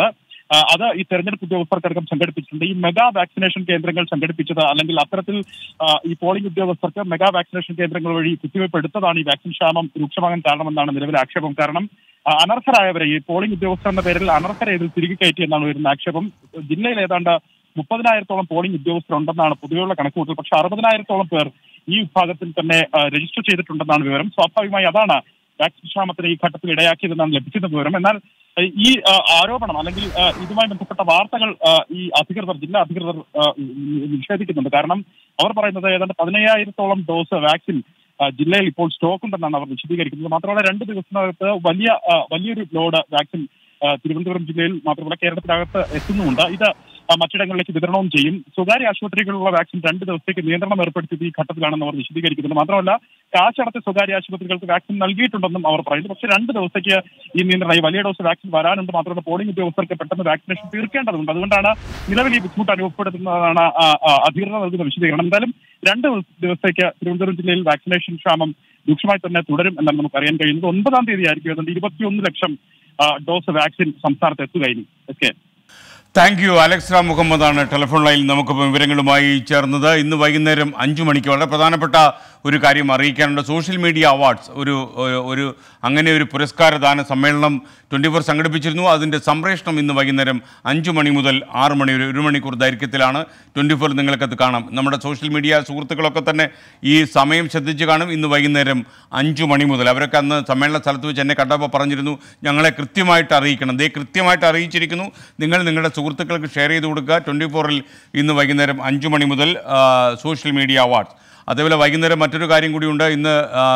അത് ഈ തെരഞ്ഞെടുപ്പ് ഉദ്യോഗസ്ഥർക്കടക്കം സംഘടിപ്പിച്ചിട്ടുണ്ട്. ഈ മെഗാ വാക്സിനേഷൻ കേന്ദ്രങ്ങൾ സംഘടിപ്പിച്ചത് അല്ലെങ്കിൽ അത്തരത്തിൽ ഈ പോളിംഗ് ഉദ്യോഗസ്ഥർക്ക് മെഗാ വാക്സിനേഷൻ കേന്ദ്രങ്ങൾ വഴി കുത്തിവയ്പ് എടുത്തതാണ് ഈ വാക്സിൻ ക്ഷാമം രൂക്ഷമാകാൻ കാരണമെന്നാണ് നിലവിലെ ആക്ഷേപം. കാരണം അനർഹരായവരെ ഈ പോളിംഗ് ഉദ്യോഗസ്ഥർ എന്ന പേരിൽ അനർഹരെ ഇതിൽ തിരികെ കയറ്റി എന്നാണ് വരുന്ന ആക്ഷേപം. ജില്ലയിൽ ഏതാണ്ട് മുപ്പതിനായിരത്തോളം പോളിംഗ് ഉദ്യോഗസ്ഥരുണ്ടെന്നാണ് പൊതുവെയുള്ള കണക്കുകൂട്ടൽ. പക്ഷെ അറുപതിനായിരത്തോളം പേർ ഈ വിഭാഗത്തിൽ തന്നെ രജിസ്റ്റർ ചെയ്തിട്ടുണ്ടെന്നാണ് വിവരം. സ്വാഭാവികമായി അതാണ് വാക്സിൻ ക്ഷാമത്തിന് ഈ ഘട്ടത്തിൽ ഇടയാക്കിയതെന്നാണ് ലഭിക്കുന്ന വിവരം. എന്നാൽ ഈ ആരോപണം അല്ലെങ്കിൽ ഇതുമായി ബന്ധപ്പെട്ട വാർത്തകൾ ഈ അധികൃതർ ജില്ലാ അധികൃതർ നിഷേധിക്കുന്നുണ്ട്. കാരണം അവർ പറയുന്നത് ഏതാണ്ട് പതിനയ്യായിരത്തോളം ഡോസ് വാക്സിൻ ജില്ലയിൽ ഇപ്പോൾ സ്റ്റോക്ക് ഉണ്ടെന്നാണ് അവർ വിശദീകരിക്കുന്നത്. മാത്രമല്ല രണ്ട് ദിവസത്തിനകത്ത് വലിയ വലിയൊരു ലോഡ് വാക്സിൻ തിരുവനന്തപുരം ജില്ലയിൽ മാത്രമല്ല കേരളത്തിനകത്ത് എത്തുന്നുമുണ്ട്. ഇത് മറ്റിടങ്ങളിലേക്ക് വിതരണവും ചെയ്യും. സ്വകാര്യ ആശുപത്രികളിലുള്ള വാക്സിൻ രണ്ട് ദിവസത്തേക്ക് നിയന്ത്രണം ഏർപ്പെടുത്തിയത് ഈ ഘട്ടത്തിലാണെന്ന് അവർ വിശദീകരിക്കുന്നുണ്ട്. മാത്രമല്ല കാശടച്ച് സ്വകാര്യ ആശുപത്രികൾക്ക് വാക്സിൻ നൽകിയിട്ടുണ്ടെന്നും അവർ പറയുന്നു. പക്ഷേ രണ്ട് ദിവസത്തേക്ക് ഈ നിയന്ത്രണം ഈ വലിയ ഡോസ് വാക്സിൻ വരാനുണ്ട്. മാത്രമല്ല പോളിംഗ് ഉദ്യോഗസ്ഥർക്ക് പെട്ടെന്ന് വാക്സിനേഷൻ തീർക്കേണ്ടതുണ്ട്. അതുകൊണ്ടാണ് നിലവിൽ ഈ ബുദ്ധിമുട്ട് അനുഭവപ്പെടുന്നതാണ് അധികൃതർ നൽകുന്ന വിശദീകരണം. എന്തായാലും രണ്ട് ദിവസത്തേക്ക് തിരുവനന്തപുരം ജില്ലയിൽ വാക്സിനേഷൻ ക്ഷാമം രൂക്ഷമായി തന്നെ തുടരും എന്നാണ് നമുക്ക് അറിയാൻ കഴിയുന്നത്. ഒൻപതാം തീയതി ആയിരിക്കും ഏതാണ്ട് ഇരുപത്തിയൊന്ന് ലക്ഷം ഡോസ് വാക്സിൻ സംസ്ഥാനത്ത് എത്തുകയായിരുന്നു. Okay, thank you. Alex Ram മുഹമ്മദാണ് ടെലിഫോൺ ലൈനിൽ നമുക്ക് വിവരങ്ങളുമായി ചേർന്നത്. ഇന്ന് വൈകുന്നേരം അഞ്ചു മണിക്ക് വളരെ പ്രധാനപ്പെട്ട ഒരു കാര്യം അറിയിക്കാനുണ്ട്. സോഷ്യൽ മീഡിയ അവാർഡ്സ് ഒരു ഒരു അങ്ങനെ ഒരു പുരസ്കാരദാന സമ്മേളനം ട്വൻറ്റി ഫോർ സംഘടിപ്പിച്ചിരുന്നു. അതിൻ്റെ സംപ്രേഷണം ഇന്ന് വൈകുന്നേരം അഞ്ചു മണി മുതൽ ആറ് മണി വരെ ഒരു മണിക്കൂർ ദൈർഘ്യത്തിലാണ്. ട്വൻറ്റി ഫോർ നിങ്ങൾക്കത് കാണാം. നമ്മുടെ സോഷ്യൽ മീഡിയ സുഹൃത്തുക്കളൊക്കെ തന്നെ ഈ സമയം ശ്രദ്ധിച്ച് കാണും. ഇന്ന് വൈകുന്നേരം അഞ്ചു മണി മുതൽ അവരൊക്കെ അന്ന് സമ്മേളന സ്ഥലത്ത് വെച്ച് എന്നെ കണ്ടപ്പോൾ പറഞ്ഞിരുന്നു ഞങ്ങളെ കൃത്യമായിട്ട് അറിയിക്കണം. ദേ കൃത്യമായിട്ട് അറിയിച്ചിരിക്കുന്നു. നിങ്ങൾ നിങ്ങളുടെ സുഹൃത്തുക്കൾക്ക് ഷെയർ ചെയ്ത് കൊടുക്കുക. ട്വൻറ്റി ഫോറിൽ ഇന്ന് വൈകുന്നേരം അഞ്ചു മണി മുതൽ സോഷ്യൽ മീഡിയ അവാർഡ്സ്. അതേപോലെ വൈകുന്നേരം മറ്റൊരു കാര്യം കൂടിയുണ്ട്. ഇന്ന്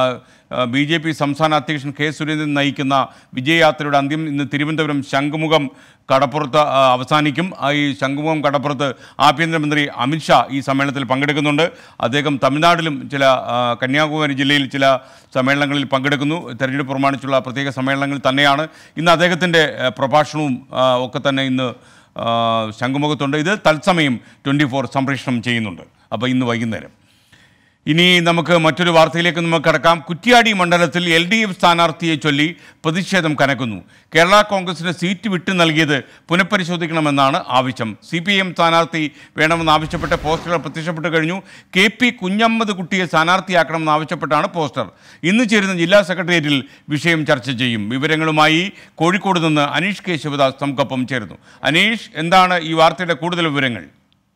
ബി ജെ പി സംസ്ഥാന അധ്യക്ഷൻ കെ സുരേന്ദ്രൻ നയിക്കുന്ന വിജയയാത്രയുടെ അന്ത്യം ഇന്ന് തിരുവനന്തപുരം ശംഖുമുഖം കടപ്പുറത്ത് അവസാനിക്കും. ഈ ശംഖുമുഖം കടപ്പുറത്ത് ആഭ്യന്തരമന്ത്രി അമിത്ഷാ ഈ സമ്മേളനത്തിൽ പങ്കെടുക്കുന്നുണ്ട്. അദ്ദേഹം തമിഴ്നാട്ടിലും ചില കന്യാകുമാരി ജില്ലയിൽ ചില സമ്മേളനങ്ങളിൽ പങ്കെടുക്കുന്നു. തെരഞ്ഞെടുപ്പ് പ്രമാണിച്ചുള്ള പ്രത്യേക സമ്മേളനങ്ങളിൽ തന്നെയാണ്. ഇന്ന് അദ്ദേഹത്തിൻ്റെ പ്രഭാഷണവും ഒക്കെ തന്നെ ഇന്ന് ശംഖുമുഖത്തുണ്ട്. ഇത് തത്സമയം ട്വൻറ്റി ഫോർ സംപ്രേഷണം ചെയ്യുന്നുണ്ട്. അപ്പോൾ ഇന്ന് വൈകുന്നേരം. ഇനി നമുക്ക് മറ്റൊരു വാർത്തയിലേക്ക് നമുക്ക് കടക്കാം. കുറ്റ്യാടി മണ്ഡലത്തിൽ എൽ ഡി എഫ് സ്ഥാനാർത്ഥിയെ ചൊല്ലി പ്രതിഷേധം കനക്കുന്നു. കേരള കോൺഗ്രസിന് സീറ്റ് വിട്ടു നൽകിയത് പുനഃപരിശോധിക്കണമെന്നാണ് ആവശ്യം. സി പി എം സ്ഥാനാർത്ഥി വേണമെന്നാവശ്യപ്പെട്ട് പോസ്റ്ററുകൾ പ്രത്യക്ഷപ്പെട്ടു കഴിഞ്ഞു. കെ പി കുഞ്ഞമ്മദ് കുട്ടിയെ സ്ഥാനാർത്ഥിയാക്കണമെന്നാവശ്യപ്പെട്ടാണ് പോസ്റ്റർ. ഇന്ന് ചേരുന്ന ജില്ലാ സെക്രട്ടേറിയറ്റിൽ വിഷയം ചർച്ച ചെയ്യും. വിവരങ്ങളുമായി കോഴിക്കോട് നിന്ന് അനീഷ് കെ ശിവദാസ് നമുക്കൊപ്പം ചേരുന്നു. അനീഷ്, എന്താണ് ഈ വാർത്തയുടെ കൂടുതൽ വിവരങ്ങൾ?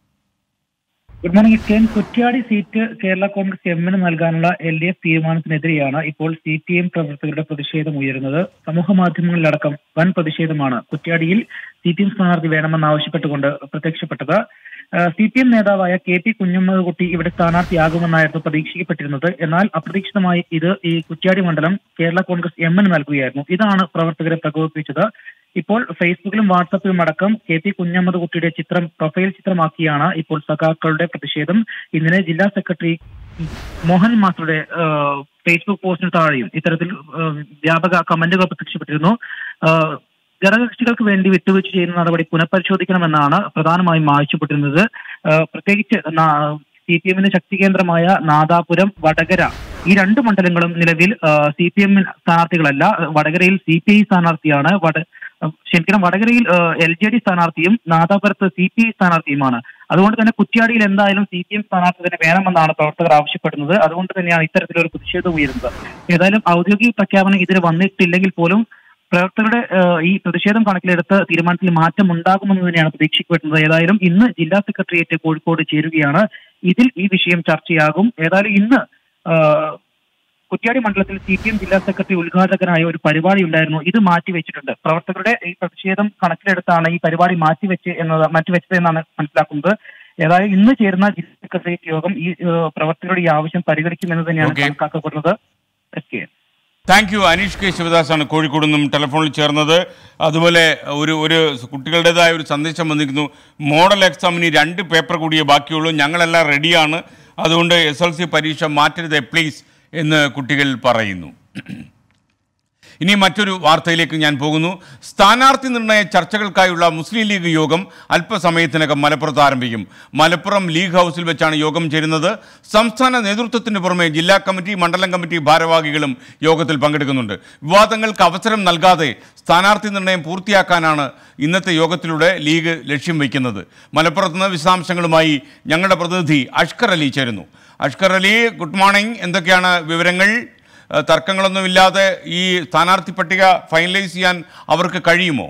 ഗുഡ് മോർണിംഗ് എസ്കേൻ. കുറ്റ്യാടി സീറ്റ് കേരള കോൺഗ്രസ് എമ്മിന് നൽകാനുള്ള എൽ ഡി എഫ് തീരുമാനത്തിനെതിരെയാണ് ഇപ്പോൾ സി പി എം പ്രവർത്തകരുടെ പ്രതിഷേധം ഉയരുന്നത്. സമൂഹ മാധ്യമങ്ങളിലടക്കം വൻ പ്രതിഷേധമാണ് കുറ്റ്യാടിയിൽ സി പി എം സ്ഥാനാർത്ഥി വേണമെന്നാവശ്യപ്പെട്ടുകൊണ്ട് പ്രത്യക്ഷപ്പെട്ടത്. സി പി എം നേതാവായ കെ പി കുഞ്ഞമ്മദ് കുട്ടി ഇവിടെ സ്ഥാനാർത്ഥിയാകുമെന്നായിരുന്നു പ്രതീക്ഷിക്കപ്പെട്ടിരുന്നത്. എന്നാൽ അപ്രതീക്ഷിതമായി ഇത് ഈ കുറ്റ്യാടി മണ്ഡലം കേരള കോൺഗ്രസ് എമ്മിന് നൽകുകയായിരുന്നു. ഇതാണ് പ്രവർത്തകരെ പ്രകോപിപ്പിച്ചത്. ഇപ്പോൾ ഫേസ്ബുക്കിലും വാട്സാപ്പിലും അടക്കം കെ പി കുഞ്ഞമ്മദ് കുട്ടിയുടെ ചിത്രം പ്രൊഫൈൽ ചിത്രമാക്കിയാണ് ഇപ്പോൾ സഖാക്കളുടെ പ്രതിഷേധം. ഇന്നലെ ജില്ലാ സെക്രട്ടറി മോഹൻ മാസ്റ്ററുടെ ഫേസ്ബുക്ക് പോസ്റ്റിന് താഴെയും ഇത്തരത്തിൽ വ്യാപക കമന്റുകൾ പ്രത്യക്ഷപ്പെട്ടിരുന്നു. ഘടകകക്ഷികൾക്ക് വേണ്ടി വിട്ടുവീഴ്ച ചെയ്യുന്ന നടപടി പുനഃപരിശോധിക്കണമെന്നാണ് പ്രധാനമായും ആവശ്യപ്പെട്ടിരുന്നത്. പ്രത്യേകിച്ച് സി പി എമ്മിന്റെ ശക്തി കേന്ദ്രമായ നാദാപുരം, വടകര ഈ രണ്ട് മണ്ഡലങ്ങളും നിലവിൽ സി പി എം സ്ഥാനാർത്ഥികളല്ല. വടകരയിൽ സി പി ഐ സ്ഥാനാർത്ഥിയാണ്. വട ക്ഷമിക്കണം വടകരയിൽ എൽ ജെ ഡി സ്ഥാനാർത്ഥിയും നാദാപുരത്ത് സി പി ഐ സ്ഥാനാർത്ഥിയുമാണ്. അതുകൊണ്ട് തന്നെ കുറ്റ്യാടിയിൽ എന്തായാലും സി പി എം സ്ഥാനാർത്ഥി തന്നെ വേണമെന്നാണ് പ്രവർത്തകർ ആവശ്യപ്പെടുന്നത്. അതുകൊണ്ട് തന്നെയാണ് ഇത്തരത്തിലൊരു പ്രതിഷേധം ഉയരുന്നത്. ഏതായാലും ഔദ്യോഗിക പ്രഖ്യാപനം ഇതിന് വന്നിട്ടില്ലെങ്കിൽ പോലും പ്രവർത്തകരുടെ ഈ പ്രതിഷേധം കണക്കിലെടുത്ത് തീരുമാനത്തിൽ മാറ്റം ഉണ്ടാകുമെന്ന് തന്നെയാണ് പ്രതീക്ഷിക്കപ്പെടുന്നത്. ഏതായാലും ഇന്ന് ജില്ലാ സെക്രട്ടേറിയറ്റ് കോഴിക്കോട് ചേരുകയാണ്. ഇതിൽ ഈ വിഷയം ചർച്ചയാകും. ഏതായാലും ഇന്ന് കുറ്റ്യാടി മണ്ഡലത്തിൽ സി പി എം ജില്ലാ സെക്രട്ടറി ഉദ്ഘാടകനായ ഒരു പരിപാടി ഉണ്ടായിരുന്നു. ഇത് മാറ്റിവെച്ചിട്ടുണ്ട്. പ്രവർത്തകരുടെ ഈ പ്രതിഷേധം കണക്കിലെടുത്താണ് ഈ പരിപാടി മാറ്റിവെച്ച് എന്നത് മാറ്റിവെച്ചത് എന്നാണ് മനസ്സിലാക്കുന്നത്. ഏതായാലും ഇന്ന് ചേരുന്ന ജില്ലാ സെക്രട്ടേറിയറ്റ് യോഗം ഈ പ്രവർത്തകരുടെ ഈ ആവശ്യം പരിഗണിക്കുമെന്ന് തന്നെയാണ് കണക്കാക്കപ്പെടുന്നത്. S K thank you. Aneesh K ശിവദാസാണ് കോഴിക്കോട് നിന്നും ടെലിഫോണിൽ ചേർന്നത്. അതുപോലെ ഒരു ഒരു കുട്ടികളുടേതായ ഒരു സന്ദേശം വന്നിരിക്കുന്നു. മോഡൽ എക്സാമിന് രണ്ട് പേപ്പർ കൂടിയേ ബാക്കിയുള്ളൂ, ഞങ്ങളെല്ലാം റെഡിയാണ്, അതുകൊണ്ട് എസ് എൽ സി പരീക്ഷ മാറ്റരുത് പ്ലീസ് എന്ന് കുട്ടികൾ പറയുന്നു. ഇനി മറ്റൊരു വാർത്തയിലേക്ക് ഞാൻ പോകുന്നു. സ്ഥാനാർത്ഥി നിർണയ ചർച്ചകൾക്കായുള്ള മുസ്ലിം ലീഗ് യോഗം അല്പസമയത്തിനകം മലപ്പുറത്ത് ആരംഭിക്കും. മലപ്പുറം ലീഗ് ഹൗസിൽ വെച്ചാണ് യോഗം ചേരുന്നത്. സംസ്ഥാന നേതൃത്വത്തിന് പുറമെ ജില്ലാ കമ്മിറ്റി, മണ്ഡലം കമ്മിറ്റി ഭാരവാഹികളും യോഗത്തിൽ പങ്കെടുക്കുന്നുണ്ട്. വിവാദങ്ങൾക്ക് അവസരം നൽകാതെ സ്ഥാനാർത്ഥി നിർണയം പൂർത്തിയാക്കാനാണ് ഇന്നത്തെ യോഗത്തിലൂടെ ലീഗ് ലക്ഷ്യം വയ്ക്കുന്നത്. മലപ്പുറത്ത് നിന്ന് വിശദാംശങ്ങളുമായി ഞങ്ങളുടെ പ്രതിനിധി അഷ്കർ അലി ചേരുന്നു. Ashkar Ali, good morning. എന്തൊക്കെയാണ് വിവരങ്ങൾ? തർക്കങ്ങളൊന്നുമില്ലാതെ ഈ സ്ഥാനാർത്ഥി പട്ടിക ഫൈനലൈസ് ചെയ്യാൻ അവർക്ക് കഴിയുമോ?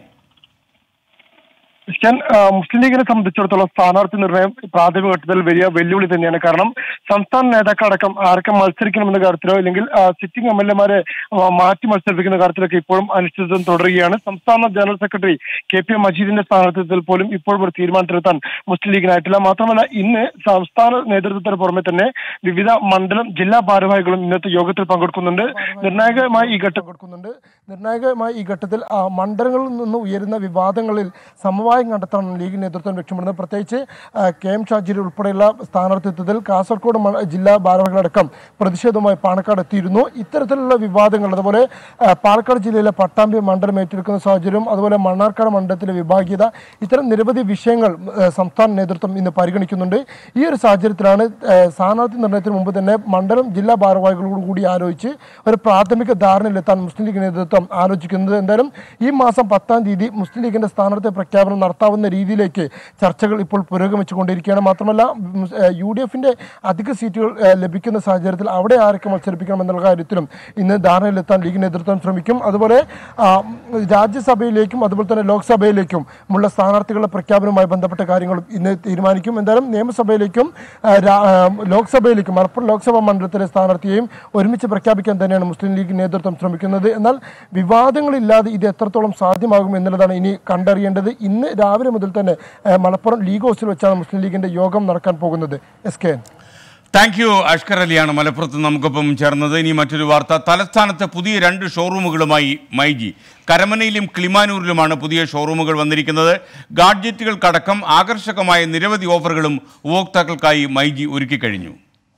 മുസ്ലിം ലീഗിനെ സംബന്ധിച്ചിടത്തോളം സ്ഥാനാർത്ഥി നിർണയം പ്രാഥമിക ഘട്ടത്തിൽ വലിയ വെല്ലുവിളി തന്നെയാണ്. കാരണം സംസ്ഥാന നേതാക്കളടക്കം ആരൊക്കെ മത്സരിക്കണമെന്ന കാര്യത്തിലോ അല്ലെങ്കിൽ സിറ്റിംഗ് എം എൽ എമാരെ മാറ്റി മത്സരിപ്പിക്കുന്ന കാര്യത്തിലൊക്കെ ഇപ്പോഴും അനിശ്ചിതത്വം തുടരുകയാണ്. സംസ്ഥാന ജനറൽ സെക്രട്ടറി കെ പി മജീദിന്റെ സ്ഥാനാർത്ഥിത്വത്തിൽ പോലും ഇപ്പോഴും ഒരു തീരുമാനത്തിലെത്താൻ മുസ്ലിം ലീഗിനായിട്ടില്ല. മാത്രമല്ല, ഇന്ന് സംസ്ഥാന നേതൃത്വത്തിന് പുറമെ തന്നെ വിവിധ മണ്ഡലം ജില്ലാ ഭാരവാഹികളും ഇന്നത്തെ യോഗത്തിൽ പങ്കെടുക്കുന്നുണ്ട്. നിർണായകമായി ഈ ഘട്ടം കൊടുക്കുന്നുണ്ട് നിർണായകമായി ഈ ഘട്ടത്തിൽ മണ്ഡലങ്ങളിൽ നിന്ന് ഉയരുന്ന വിവാദങ്ങളിൽ സമവായം കണ്ടെത്താൻ ലീഗ് നേതൃത്വം ലക്ഷ്യമിടുന്നത്. പ്രത്യേകിച്ച് കെ എം ഷാജിരി ഉൾപ്പെടെയുള്ള സ്ഥാനാർത്ഥിത്വത്തിൽ കാസർഗോഡ് ജില്ലാ ഭാരവാഹികളടക്കം പ്രതിഷേധവുമായി പാണക്കാട് എത്തിയിരുന്നു. ഇത്തരത്തിലുള്ള വിവാദങ്ങൾ, അതുപോലെ പാലക്കാട് ജില്ലയിലെ പട്ടാമ്പി മണ്ഡലം ഏറ്റെടുക്കുന്ന സാഹചര്യം, അതുപോലെ മണ്ണാർക്കാട് മണ്ഡലത്തിലെ വിഭാഗീയത, ഇത്തരം നിരവധി വിഷയങ്ങൾ സംസ്ഥാന നേതൃത്വം ഇന്ന് പരിഗണിക്കുന്നുണ്ട്. ഈ ഒരു സാഹചര്യത്തിലാണ് സ്ഥാനാർത്ഥി നിർണയത്തിന് മുമ്പ് തന്നെ മണ്ഡലം ജില്ലാ ഭാരവാഹികളോട് കൂടി ആലോചിച്ച് ഒരു പ്രാഥമിക ധാരണയിലെത്താൻ മുസ്ലിം ലീഗ് നേതൃത്വം ആലോചിക്കുന്നത്. എന്തായാലും ഈ മാസം പത്താം തീയതി മുസ്ലിം ലീഗിന്റെ സ്ഥാനാർത്ഥി പ്രഖ്യാപനം നടത്താവുന്ന രീതിയിലേക്ക് ചർച്ചകൾ ഇപ്പോൾ പുരോഗമിച്ചുകൊണ്ടിരിക്കുകയാണ്. മാത്രമല്ല, യു ഡി എഫിന്റെ അധിക സീറ്റുകൾ ലഭിക്കുന്ന സാഹചര്യത്തിൽ അവിടെ ആരൊക്കെ മത്സരിപ്പിക്കണം എന്നുള്ള കാര്യത്തിലും ഇന്ന് ധാരണയിലെത്താൻ ലീഗ് നേതൃത്വം ശ്രമിക്കും. അതുപോലെ രാജ്യസഭയിലേക്കും അതുപോലെ തന്നെ ലോക്സഭയിലേക്കും ഉള്ള സ്ഥാനാർത്ഥികളുടെ പ്രഖ്യാപനവുമായി ബന്ധപ്പെട്ട കാര്യങ്ങളും ഇന്ന് തീരുമാനിക്കും. എന്തായാലും നിയമസഭയിലേക്കും ലോക്സഭയിലേക്കും മലപ്പുറം ലോക്സഭാ മണ്ഡലത്തിലെ സ്ഥാനാർത്ഥിയെയും ഒരുമിച്ച് പ്രഖ്യാപിക്കാൻ തന്നെയാണ് മുസ്ലിം ലീഗ് നേതൃത്വം ശ്രമിക്കുന്നത്. എന്നാൽ വിവാദങ്ങളില്ലാതെ ഇത് എത്രത്തോളം സാധ്യമാകും എന്നുള്ളതാണ് ഇനി കണ്ടറിയേണ്ടത്. ഇന്ന് രാവിലെ മുതൽ തന്നെ മലപ്പുറം ലീഗ് ഹൗസിൽ വെച്ചാണ് മുസ്ലിം ലീഗിന്റെ യോഗം നടക്കാൻ പോകുന്നത്. S K thank you. Ashkar അലിയാണ് മലപ്പുറത്ത് നമുക്കൊപ്പം ചേർന്നത്. ഇനി മറ്റൊരു വാർത്ത. തലസ്ഥാനത്ത് പുതിയ രണ്ട് ഷോറൂമുകളുമായി മൈജി. കരമനയിലും കിളിമാനൂരിലുമാണ് പുതിയ ഷോറൂമുകൾ വന്നിരിക്കുന്നത്. ഗാഡ്ജറ്റുകൾക്കടക്കം ആകർഷകമായ നിരവധി ഓഫറുകളും ഉപഭോക്താക്കൾക്കായി മൈജി ഒരുക്കിക്കഴിഞ്ഞു.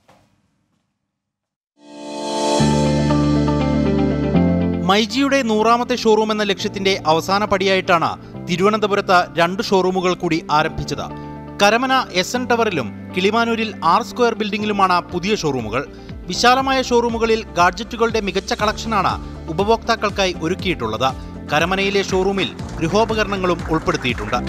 മൈജിയുടെ നൂറാമത്തെ ഷോറൂം എന്ന ലക്ഷ്യത്തിന്റെ അവസാന പടിയായിട്ടാണ് തിരുവനന്തപുരത്ത് രണ്ട് ഷോറൂമുകൾ കൂടി ആരംഭിച്ചത്. കരമന എസ് എൻ ടവറിലും കിളിമാനൂരിൽ ആർ സ്ക്വയർ ബിൽഡിംഗിലുമാണ് പുതിയ ഷോറൂമുകൾ. വിശാലമായ ഷോറൂമുകളിൽ ഗാഡ്ജറ്റുകളുടെ മികച്ച കളക്ഷനാണ് ഉപഭോക്താക്കൾക്കായി ഒരുക്കിയിട്ടുള്ളത്. കരമനയിലെ ഷോറൂമിൽ ഗൃഹോപകരണങ്ങളും ഉൾപ്പെടുത്തിയിട്ടുണ്ട്.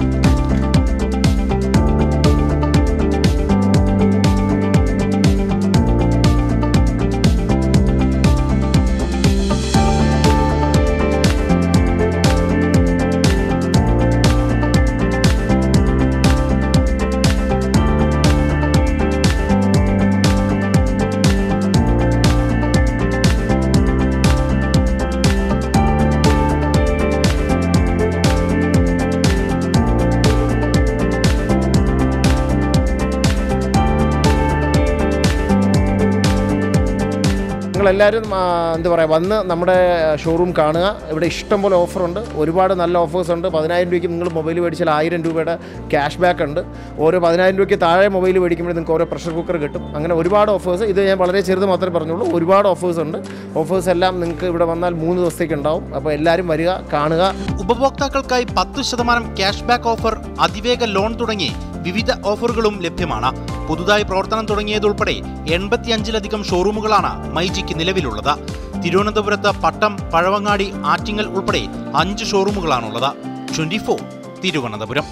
എല്ലാവരും എന്താ പറയുക വന്ന് നമ്മുടെ ഷോറൂം കാണുക. ഇവിടെ ഇഷ്ടംപോലെ ഓഫറുണ്ട്, ഒരുപാട് നല്ല ഓഫേഴ്സ് ഉണ്ട്. പതിനായിരം രൂപയ്ക്ക് നിങ്ങൾ മൊബൈൽ മേടിച്ചാൽ ആയിരം രൂപയുടെ ക്യാഷ് ബാക്ക് ഉണ്ട്. ഓരോ പതിനായിരം രൂപയ്ക്ക് താഴെ മൊബൈൽ മേടിക്കുമ്പോൾ നിങ്ങൾക്ക് ഓരോ പ്രഷർ കുക്കർ കിട്ടും. അങ്ങനെ ഒരുപാട് ഓഫേഴ്സ്. ഇത് ഞാൻ വളരെ ചെറുത് മാത്രമേ പറഞ്ഞുള്ളൂ. ഒരുപാട് ഓഫേഴ്സ് ഉണ്ട്. ഓഫേഴ്സ് എല്ലാം നിങ്ങൾക്ക് ഇവിടെ വന്നാൽ മൂന്ന് ദിവസത്തേക്ക് ഉണ്ടാവും. അപ്പോൾ എല്ലാവരും വരിക, കാണുക. ഉപഭോക്താക്കൾക്കായി പത്ത് ശതമാനം ക്യാഷ് ബാക്ക് ഓഫർ, അതിവേഗ ലോൺ തുടങ്ങി വിവിധ ഓഫറുകളും ലഭ്യമാണ്. പുതുതായി പ്രവർത്തനം തുടങ്ങിയതുൾപ്പെടെ എൺപത്തിയഞ്ചിലധികം ഷോറൂമുകളാണ് മൈജിക്ക് നിലവിലുള്ളത്. തിരുവനന്തപുരത്ത് പട്ടം, പഴവങ്ങാടി, ആറ്റിങ്ങൽ ഉൾപ്പെടെ അഞ്ച് ഷോറൂമുകളാണുള്ളത്. Twenty four Thiruvananthapuram.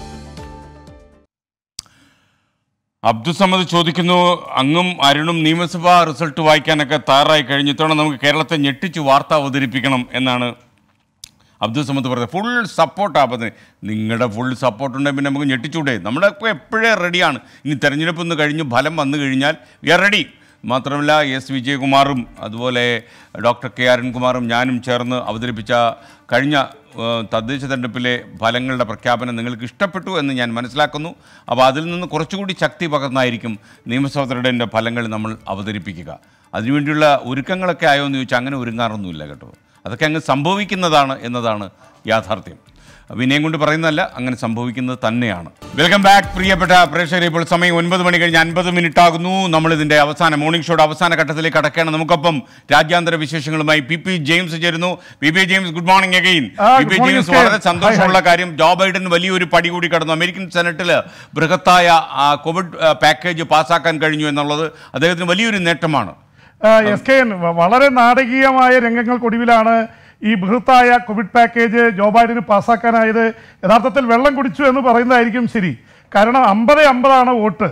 അബ്ദുസമദ് ചോദിക്കുന്നു, അങ്ങും അരുണും നിയമസഭാ റിസൾട്ട് വായിക്കാനൊക്കെ തയ്യാറായി കഴിഞ്ഞു. ഇത്തവണ നമുക്ക് കേരളത്തെ ഞെട്ടിച്ച് വാർത്ത അവതരിപ്പിക്കണം എന്നാണ് അബ്ദുസമദ് പറഞ്ഞത്. ഫുൾ സപ്പോർട്ടാണ്. അപ്പം നിങ്ങളുടെ ഫുൾ സപ്പോർട്ട് ഉണ്ടെങ്കിൽ പിന്നെ നമുക്ക് ഞെട്ടിച്ചൂടെ? നമ്മളൊക്കെ എപ്പോഴേ റെഡിയാണ്. ഇനി തെരഞ്ഞെടുപ്പ് ഒന്ന് കഴിഞ്ഞ് ഫലം വന്നു കഴിഞ്ഞാൽ വി ആർ റെഡി. മാത്രമല്ല, എസ് വിജയകുമാറും അതുപോലെ ഡോക്ടർ കെ അരുൺകുമാറും ഞാനും ചേർന്ന് അവതരിപ്പിച്ച കഴിഞ്ഞ തദ്ദേശ തെരഞ്ഞെടുപ്പിലെ ഫലങ്ങളുടെ പ്രഖ്യാപനം നിങ്ങൾക്ക് ഇഷ്ടപ്പെട്ടു എന്ന് ഞാൻ മനസ്സിലാക്കുന്നു. അപ്പോൾ അതിൽ നിന്ന് കുറച്ചുകൂടി ശക്തി പകർന്നായിരിക്കും നിയമസഭാ തെരഞ്ഞെടുപ്പിൻ്റെ ഫലങ്ങൾ നമ്മൾ അവതരിപ്പിക്കുക. അതിനുവേണ്ടിയുള്ള ഒരുക്കങ്ങളൊക്കെ ആയോ എന്ന് ചോദിച്ചാൽ അങ്ങനെ ഒരുങ്ങാറൊന്നുമില്ല കേട്ടോ. അതൊക്കെ അങ്ങ് സംഭവിക്കുന്നതാണ് എന്നതാണ് യാഥാർത്ഥ്യം. വിനയം കൊണ്ട് പറയുന്നതല്ല, അങ്ങനെ സംഭവിക്കുന്നത് തന്നെയാണ്. വെൽക്കം ബാക്ക് പ്രിയപ്പെട്ട പ്രേക്ഷകരെ. ഇപ്പോൾ സമയം ഒൻപത് മണി കഴിഞ്ഞ് അൻപത് മിനിറ്റ് ആകുന്നു. നമ്മളിതിൻ്റെ അവസാന മോർണിംഗ് ഷോയുടെ അവസാന ഘട്ടത്തിലേക്ക് കടക്കുകയാണ്. നമുക്കൊപ്പം രാജ്യാന്തര വിശേഷങ്ങളുമായി പി പി ജെയിംസ് ചേരുന്നു. P P James, good morning again. P P James, വളരെ സന്തോഷമുള്ള കാര്യം, ജോ ബൈഡൻ വലിയൊരു പടി കൂടി കടന്നു. അമേരിക്കൻ സെനറ്റിൽ ബൃഹത്തായ കോവിഡ് പാക്കേജ് പാസ്സാക്കാൻ കഴിഞ്ഞു എന്നുള്ളത് അദ്ദേഹത്തിന് വലിയൊരു നേട്ടമാണ്. എസ് കെ എൻ, വളരെ നാടകീയമായ രംഗങ്ങൾക്കൊടുവിലാണ് ഈ ബൃഹത്തായ കോവിഡ് പാക്കേജ് ജോ ബൈഡന് പാസ്സാക്കാനായത്. യഥാർത്ഥത്തിൽ വെള്ളം കുടിച്ചു എന്ന് പറയുന്നതായിരിക്കും ശരി. കാരണം അമ്പത് അമ്പതാണ് വോട്ട്.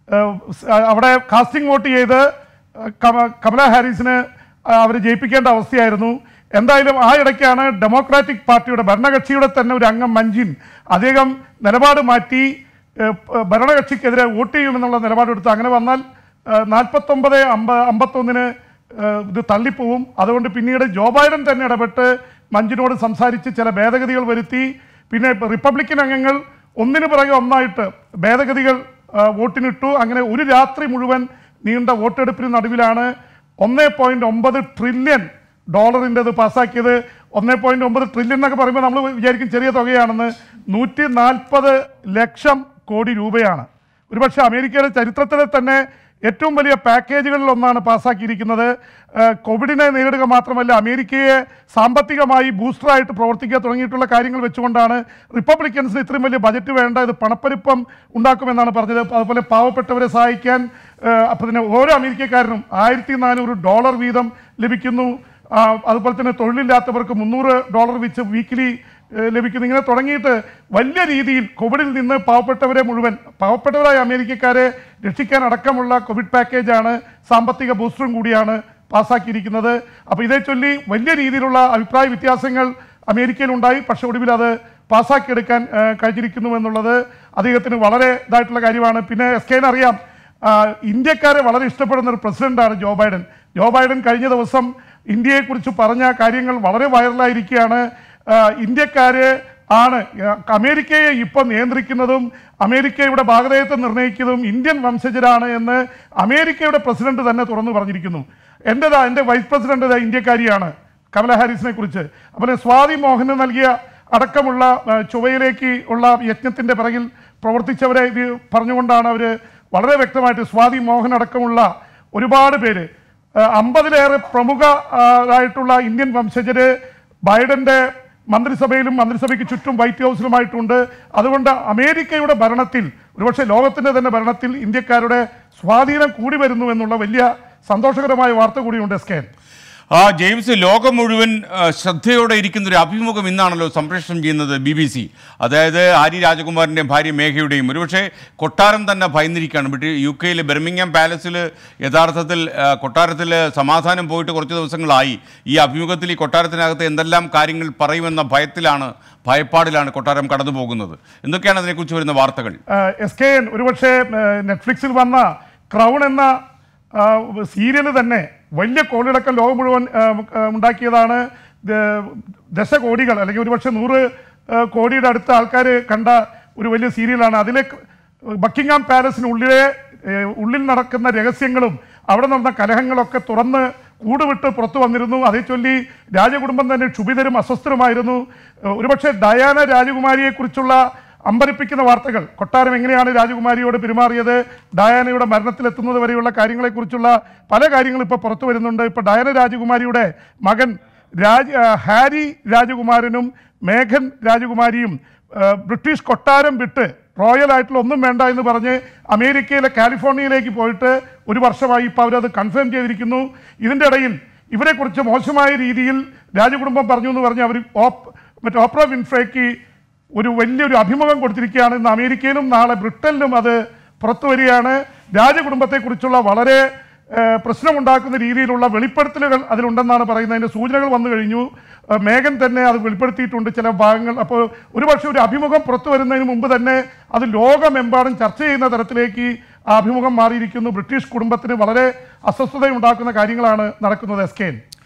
അവിടെ കാസ്റ്റിംഗ് വോട്ട് ചെയ്ത് കമല ഹാരിസിന് അവർ ജയിപ്പിക്കേണ്ട അവസ്ഥയായിരുന്നു. എന്തായാലും ആ ഇടയ്ക്കാണ് ഡെമോക്രാറ്റിക് പാർട്ടിയുടെ ഭരണകക്ഷിയുടെ തന്നെ ഒരു അംഗം മഞ്ജിൻ അദ്ദേഹം നിലപാട് മാറ്റി ഭരണകക്ഷിക്കെതിരെ വോട്ട് ചെയ്യുമെന്നുള്ള നിലപാടെടുത്ത്. അങ്ങനെ വന്നാൽ നാൽപ്പത്തൊമ്പത് അമ്പ അമ്പത്തൊന്നിന് ഇത് തള്ളിപ്പോവും. അതുകൊണ്ട് പിന്നീട് ജോ ബൈഡൻ തന്നെ ഇടപെട്ട് മഞ്ജിനോട് സംസാരിച്ച് ചില ഭേദഗതികൾ വരുത്തി. പിന്നെ റിപ്പബ്ലിക്കൻ അംഗങ്ങൾ ഒന്നിനു പിറകെ ഒന്നായിട്ട് ഭേദഗതികൾ വോട്ടിനിട്ടു. അങ്ങനെ ഒരു രാത്രി മുഴുവൻ നീണ്ട വോട്ടെടുപ്പിന് നടുവിലാണ് ഒന്നേ പോയിന്റ് ഒമ്പത് ട്രില്യൺ ഡോളറിൻ്റെത് പാസ്സാക്കിയത്. ഒന്നേ പോയിന്റ് ഒമ്പത് ട്രില്യൺ എന്നൊക്കെ പറയുമ്പോൾ നമ്മൾ വിചാരിക്കും ചെറിയ തുകയാണെന്ന്. നൂറ്റി നാൽപ്പത് ലക്ഷം കോടി രൂപയാണ്. ഒരുപക്ഷെ അമേരിക്കയുടെ ചരിത്രത്തിലെ തന്നെ ഏറ്റവും വലിയ പാക്കേജുകളിൽ ഒന്നാണ് പാസ്സാക്കിയിരിക്കുന്നത്. കോവിഡിനെ നേരിടുക മാത്രമല്ല, അമേരിക്കയെ സാമ്പത്തികമായി ബൂസ്റ്ററായിട്ട് പ്രവർത്തിക്കുക തുടങ്ങിയിട്ടുള്ള കാര്യങ്ങൾ വെച്ചുകൊണ്ടാണ് റിപ്പബ്ലിക്കൻസിന് ഇത്രയും വലിയ ബജറ്റ് വേണ്ട, ഇത് പണപ്പെരുപ്പം ഉണ്ടാക്കുമെന്നാണ് പറഞ്ഞത്. അതുപോലെ പാവപ്പെട്ടവരെ സഹായിക്കാൻ അപ്പോൾ തന്നെ ഓരോ അമേരിക്കക്കാരനും ആയിരത്തി നാനൂറ് ഡോളർ വീതം ലഭിക്കുന്നു. അതുപോലെ തന്നെ തൊഴിലില്ലാത്തവർക്ക് മുന്നൂറ് ഡോളർ വെച്ച് വീക്കിലി ലഭിക്കുന്നു. ഇങ്ങനെ തുടങ്ങിയിട്ട് വലിയ രീതിയിൽ കോവിഡിൽ നിന്ന് പാവപ്പെട്ടവരെ മുഴുവൻ പാവപ്പെട്ടവരായ അമേരിക്കക്കാരെ രക്ഷിക്കാൻ അടക്കമുള്ള കോവിഡ് പാക്കേജാണ്, സാമ്പത്തിക ബൂസ്റ്ററും കൂടിയാണ് പാസ്സാക്കിയിരിക്കുന്നത്. അപ്പോൾ ഇതേ ചൊല്ലി വലിയ രീതിയിലുള്ള അഭിപ്രായ വ്യത്യാസങ്ങൾ അമേരിക്കയിലുണ്ടായി. പക്ഷേ ഒടുവിൽ അത് പാസ്സാക്കിയെടുക്കാൻ കഴിഞ്ഞിരിക്കുന്നു എന്നുള്ളത് അദ്ദേഹത്തിന് വളരെ ഇതായിട്ടുള്ള കാര്യമാണ്. പിന്നെ എസ് കെന് അറിയാം, ഇന്ത്യക്കാരെ വളരെ ഇഷ്ടപ്പെടുന്ന ഒരു പ്രസിഡന്റാണ് ജോ ബൈഡൻ. ജോ ബൈഡൻ കഴിഞ്ഞ ദിവസം ഇന്ത്യയെക്കുറിച്ച് പറഞ്ഞ കാര്യങ്ങൾ വളരെ വൈറലായിരിക്കുകയാണ്. ഇന്ത്യക്കാര് ആണ് അമേരിക്കയെ ഇപ്പോൾ നിയന്ത്രിക്കുന്നതും അമേരിക്കയുടെ ഭാഗധേയത്വം നിർണ്ണയിക്കുന്നതും ഇന്ത്യൻ വംശജരാണ് എന്ന് അമേരിക്കയുടെ പ്രസിഡന്റ് തന്നെ തുറന്നു പറഞ്ഞിരിക്കുന്നു. എൻ്റെതാ എൻ്റെ വൈസ് പ്രസിഡന്റ് ഇന്ത്യക്കാരിയാണ് കമല ഹാരിസിനെ കുറിച്ച്. അതുപോലെ സ്വാതി മോഹന് നൽകിയ അടക്കമുള്ള ചൊവ്വയിലേക്ക് ഉള്ള യജ്ഞത്തിൻ്റെ പിറകിൽ പ്രവർത്തിച്ചവരെ ഇത് പറഞ്ഞുകൊണ്ടാണ് അവർ വളരെ വ്യക്തമായിട്ട് സ്വാതി മോഹൻ അടക്കമുള്ള ഒരുപാട് പേര്, അമ്പതിലേറെ പ്രമുഖ ആയിട്ടുള്ള ഇന്ത്യൻ വംശജര് ബൈഡന്റെ മന്ത്രിസഭയിലും മന്ത്രിസഭയ്ക്ക് ചുറ്റും വൈറ്റ് ഹൗസിലുമായിട്ടുണ്ട്. അതുകൊണ്ട് അമേരിക്കയുടെ ഭരണത്തിൽ, ഒരുപക്ഷെ ലോകത്തിൻ്റെ തന്നെ ഭരണത്തിൽ ഇന്ത്യക്കാരുടെ സ്വാധീനം കൂടി വരുന്നു എന്നുള്ള വലിയ സന്തോഷകരമായ വാർത്ത കൂടിയുണ്ട്. എസ് കെ ആ ജെയിംസ്, ലോകം മുഴുവൻ ശ്രദ്ധയോടെ ഇരിക്കുന്നൊരു അഭിമുഖം ഇന്നാണല്ലോ സംപ്രേഷണം ചെയ്യുന്നത് ബി ബി സി. അതായത് ആര്യ രാജകുമാറിൻ്റെയും ഭാര്യ മേഘയുടെയും. ഒരുപക്ഷെ കൊട്ടാരം തന്നെ ഭയന്നിരിക്കുകയാണ്. ബട്ട് യു കെയിലെ ബെർമിംഗ്ഹാം പാലസിൽ യഥാർത്ഥത്തിൽ കൊട്ടാരത്തിൽ സമാധാനം പോയിട്ട് കുറച്ച് ദിവസങ്ങളായി. ഈ അഭിമുഖത്തിൽ ഈ കൊട്ടാരത്തിനകത്ത് എന്തെല്ലാം കാര്യങ്ങൾ പറയുമെന്ന ഭയത്തിലാണ്, ഭയപ്പാടിലാണ് കൊട്ടാരം കടന്നു പോകുന്നത്. എന്തൊക്കെയാണ് അതിനെക്കുറിച്ച് വരുന്ന വാർത്തകൾ? എസ് കെ എൻ, ഒരുപക്ഷെ നെറ്റ്ഫ്ലിക്സിൽ വന്ന ക്രൗൺ എന്ന സീരിയൽ തന്നെ വലിയ കോടികളക്കം ലോകം മുഴുവൻ ഉണ്ടാക്കിയതാണ്. ദശകോടികൾ അല്ലെങ്കിൽ ഒരുപക്ഷെ നൂറ് കോടിയുടെ അടുത്ത ആൾക്കാർ കണ്ട ഒരു വലിയ സീരിയലാണ്. അതിലെ ബക്കിംഗ്ഹാം പാലസിനുള്ളിലെ ഉള്ളിൽ നടക്കുന്ന രഹസ്യങ്ങളും അവിടെ നടന്ന കലഹങ്ങളൊക്കെ തുറന്ന് കൂടുവിട്ട് പുറത്തു വന്നിരുന്നു. അതേ ചൊല്ലി രാജകുടുംബം തന്നെ ക്ഷുഭിതരും അസ്വസ്ഥരുമായിരുന്നു. ഒരുപക്ഷെ ഡയാന രാജകുമാരിയെക്കുറിച്ചുള്ള അമ്പരിപ്പിക്കുന്ന വാർത്തകൾ, കൊട്ടാരം എങ്ങനെയാണ് രാജകുമാരിയോട് പെരുമാറിയത്, ഡയാനയുടെ മരണത്തിലെത്തുന്നത് വരെയുള്ള കാര്യങ്ങളെക്കുറിച്ചുള്ള പല കാര്യങ്ങളും ഇപ്പോൾ പുറത്തു വരുന്നുണ്ട്. ഇപ്പോൾ ഡയാന രാജകുമാരിയുടെ മകൻ രാജ് ഹാരി രാജകുമാരനും മേഘൻ രാജകുമാരിയും ബ്രിട്ടീഷ് കൊട്ടാരം വിട്ട് റോയൽ ആയിട്ടുള്ള ഒന്നും വേണ്ട എന്ന് പറഞ്ഞ് അമേരിക്കയിലെ കാലിഫോർണിയയിലേക്ക് പോയിട്ട് ഒരു വർഷമായി. ഇപ്പോൾ അവരത് കൺഫേം ചെയ്തിരിക്കുന്നു. ഇതിൻ്റെ ഇടയിൽ ഇവരെക്കുറിച്ച് മോശമായ രീതിയിൽ രാജകുടുംബം പറഞ്ഞു എന്ന് പറഞ്ഞ് അവർ ഓപ്പ് മറ്റേ ഓപ്ര വിൻഫ്രേക്ക് ഒരു വലിയൊരു അഭിമുഖം കൊടുത്തിരിക്കുകയാണ്. ഇന്ന് അമേരിക്കയിലും നാളെ ബ്രിട്ടനിലും അത് പുറത്തു വരികയാണ്. രാജകുടുംബത്തെക്കുറിച്ചുള്ള വളരെ പ്രശ്നമുണ്ടാക്കുന്ന രീതിയിലുള്ള വെളിപ്പെടുത്തലുകൾ അതിലുണ്ടെന്നാണ് പറയുന്നത്. അതിൻ്റെ സൂചനകൾ വന്നു കഴിഞ്ഞു. മേഘൻ തന്നെ അത് വെളിപ്പെടുത്തിയിട്ടുണ്ട് ചില ഭാഗങ്ങൾ. അപ്പോൾ ഒരുപക്ഷെ ഒരു അഭിമുഖം പുറത്തു വരുന്നതിന് മുമ്പ് തന്നെ അത് ലോകമെമ്പാടും ചർച്ച ചെയ്യുന്ന തരത്തിലേക്ക് ആ അഭിമുഖം മാറിയിരിക്കുന്നു. ബ്രിട്ടീഷ് കുടുംബത്തിന് വളരെ അസ്വസ്ഥതയുണ്ടാക്കുന്ന കാര്യങ്ങളാണ് നടക്കുന്നത്. എസ് കെ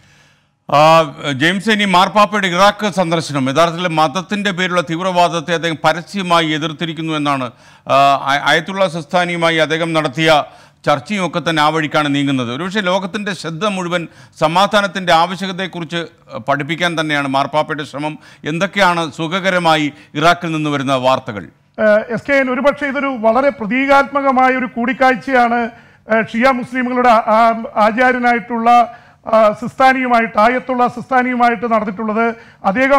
ജെയിംസ്, ഇനി മാർപ്പാപ്പയുടെ ഇറാഖ് സന്ദർശനം യഥാർത്ഥത്തിൽ മതത്തിൻ്റെ പേരിലുള്ള തീവ്രവാദത്തെ അദ്ദേഹം പരസ്യമായി എതിർത്തിരിക്കുന്നു എന്നാണ് അയത്തുള്ള സിസ്താനിയുമായി അദ്ദേഹം നടത്തിയ ചർച്ചയും ഒക്കെ തന്നെ ആ വഴിക്കാണ് നീങ്ങുന്നത്. ഒരുപക്ഷെ ലോകത്തിൻ്റെ ശ്രദ്ധ മുഴുവൻ സമാധാനത്തിൻ്റെ ആവശ്യകതയെക്കുറിച്ച് പഠിപ്പിക്കാൻ തന്നെയാണ് മാർപ്പാപ്പയുടെ ശ്രമം. എന്തൊക്കെയാണ് സുഖകരമായി ഇറാഖിൽ നിന്ന് വരുന്ന വാർത്തകൾ? എസ് കെ എൻ, ഒരുപക്ഷെ ഇതൊരു വളരെ പ്രതീകാത്മകമായ ഒരു കൂടിക്കാഴ്ചയാണ് ഷിയ മുസ്ലിമുകളുടെ ആചാര്യനായിട്ടുള്ള സിസ്താനിയുമായിട്ട് ആയത്തുള്ള സിസ്താനിയുമായിട്ട് നടന്നിട്ടുള്ളത്. അദ്ദേഹം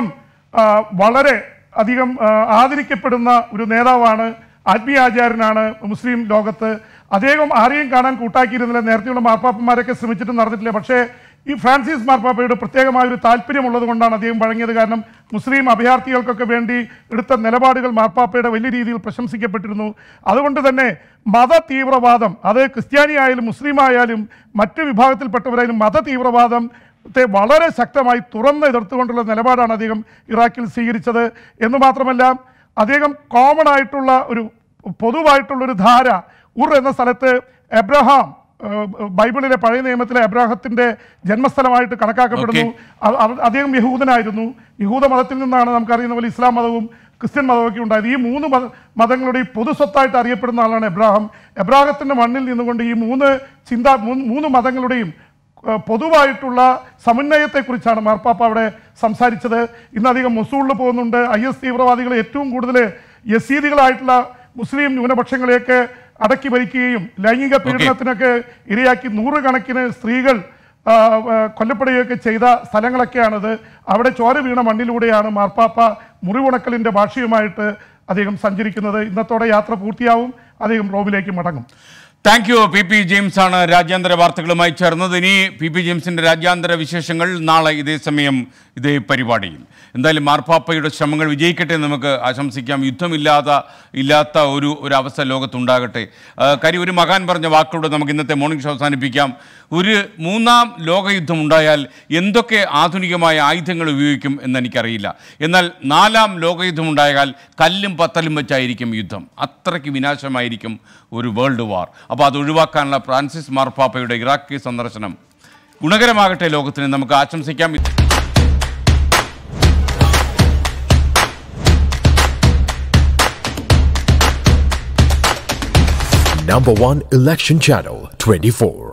വളരെ അധികം ആദരിക്കപ്പെടുന്ന ഒരു നേതാവാണ്, ആത്മീയാചാര്യനാണ് മുസ്ലിം ലോകത്ത്. അദ്ദേഹം ആരെയും കാണാൻ കൂട്ടാക്കിയിരുന്നില്ല. നേരത്തെയുള്ള മാർപ്പാപ്പന്മാരൊക്കെ ശ്രമിച്ചിട്ട് നടന്നിട്ടില്ല. പക്ഷേ ഈ ഫ്രാൻസിസ് മാർപ്പാപ്പയുടെ പ്രത്യേകമായൊരു താല്പര്യമുള്ളത് കൊണ്ടാണ് അദ്ദേഹം വഴങ്ങിയത്. കാരണം മുസ്ലിം അഭയാർത്ഥികൾക്കൊക്കെ വേണ്ടി എടുത്ത നിലപാടുകൾ മാർപ്പാപ്പയുടെ വലിയ രീതിയിൽ പ്രശംസിക്കപ്പെട്ടിരുന്നു. അതുകൊണ്ട് തന്നെ മത തീവ്രവാദം, അത് ക്രിസ്ത്യാനിയായാലും മുസ്ലിം ആയാലും മറ്റ് വിഭാഗത്തിൽപ്പെട്ടവരായാലും മത തീവ്രവാദത്തെ വളരെ ശക്തമായി തുറന്ന് എതിർത്തുകൊണ്ടുള്ള നിലപാടാണ് അദ്ദേഹം ഇറാഖിൽ സ്വീകരിച്ചത്. എന്ന് മാത്രമല്ല, അദ്ദേഹം കോമൺ ആയിട്ടുള്ള ഒരു പൊതുവായിട്ടുള്ളൊരു ധാര, ഉർ എന്ന സ്ഥലത്ത് എബ്രഹാം, ബൈബിളിലെ പഴയ നിയമത്തിലെ എബ്രാഹത്തിൻ്റെ ജന്മസ്ഥലമായിട്ട് കണക്കാക്കപ്പെടുന്നു. അദ്ദേഹം യഹൂദനായിരുന്നു. യഹൂദ മതത്തിൽ നിന്നാണ് നമുക്കറിയുന്ന പോലെ ഇസ്ലാം മതവും ക്രിസ്ത്യൻ മതമൊക്കെ ഉണ്ടായത്. ഈ മൂന്ന് മത മതങ്ങളുടെ പൊതുസ്വത്തായിട്ട് അറിയപ്പെടുന്ന ആളാണ് എബ്രാഹാം. എബ്രാഹത്തിൻ്റെ മണ്ണിൽ നിന്നുകൊണ്ട് ഈ മൂന്ന് ചിന്ത മൂന്ന് മതങ്ങളുടെയും പൊതുവായിട്ടുള്ള സമന്വയത്തെക്കുറിച്ചാണ് മാർപ്പാപ്പ അവിടെ സംസാരിച്ചത്. ഇന്ന് അദ്ദേഹം മൊസൂളിൽ പോകുന്നുണ്ട്. ഐ എസ് തീവ്രവാദികൾ ഏറ്റവും കൂടുതൽ യസീദികളായിട്ടുള്ള മുസ്ലിം ന്യൂനപക്ഷങ്ങളെയൊക്കെ അടക്കി ഭരിക്കുകയും ലൈംഗിക പീഡനത്തിനൊക്കെ ഇരയാക്കി നൂറുകണക്കിന് സ്ത്രീകൾ കൊല്ലപ്പെടുകയൊക്കെ ചെയ്ത സ്ഥലങ്ങളൊക്കെയാണിത്. അവിടെ ചോര വീണ മണ്ണിലൂടെയാണ് മാർപ്പാപ്പ മുറിവുണക്കലിൻ്റെ ഭാഷയുമായിട്ട് അദ്ദേഹം സഞ്ചരിക്കുന്നത്. ഇന്നത്തോടെ യാത്ര പൂർത്തിയാവും. അദ്ദേഹം റോമിലേക്ക് മടങ്ങും. Thank you. P P James ആണ് രാജ്യാന്തര വാർത്തകളുമായി ചേർന്നത്. ഇനി പി പി ജെയിംസിൻ്റെ രാജ്യാന്തര വിശേഷങ്ങൾ നാളെ ഇതേ സമയം ഇതേ പരിപാടിയിൽ. എന്തായാലും മാർപ്പാപ്പയുടെ ശ്രമങ്ങൾ വിജയിക്കട്ടെ എന്ന് നമുക്ക് ആശംസിക്കാം. യുദ്ധമില്ലാത്ത ഇല്ലാത്ത ഒരു ഒരു അവസ്ഥ ലോകത്തുണ്ടാകട്ടെ. കാര്യം ഒരു മകാൻ പറഞ്ഞ വാക്കുകളുടെ നമുക്ക് ഇന്നത്തെ മോർണിംഗ് ഷോ അവസാനിപ്പിക്കാം. ഒരു മൂന്നാം ലോകയുദ്ധം ഉണ്ടായാൽ എന്തൊക്കെ ആധുനികമായ ആയുധങ്ങൾ ഉപയോഗിക്കും എന്നെനിക്കറിയില്ല. എന്നാൽ നാലാം ലോകയുദ്ധം ഉണ്ടായാൽ കല്ലും പത്തലും വെച്ചായിരിക്കും യുദ്ധം. അത്രയ്ക്ക് വിനാശമായിരിക്കും ഒരു വേൾഡ് വാർ. അപ്പോൾ അത് ഒഴിവാക്കാനുള്ള ഫ്രാൻസിസ് മാർപ്പാപ്പയുടെ ഇറാഖ് സന്ദർശനം ഗുണകരമാകട്ടെ ലോകത്തിന് നമുക്ക് ആശംസിക്കാം. Number one election channel, twenty-four.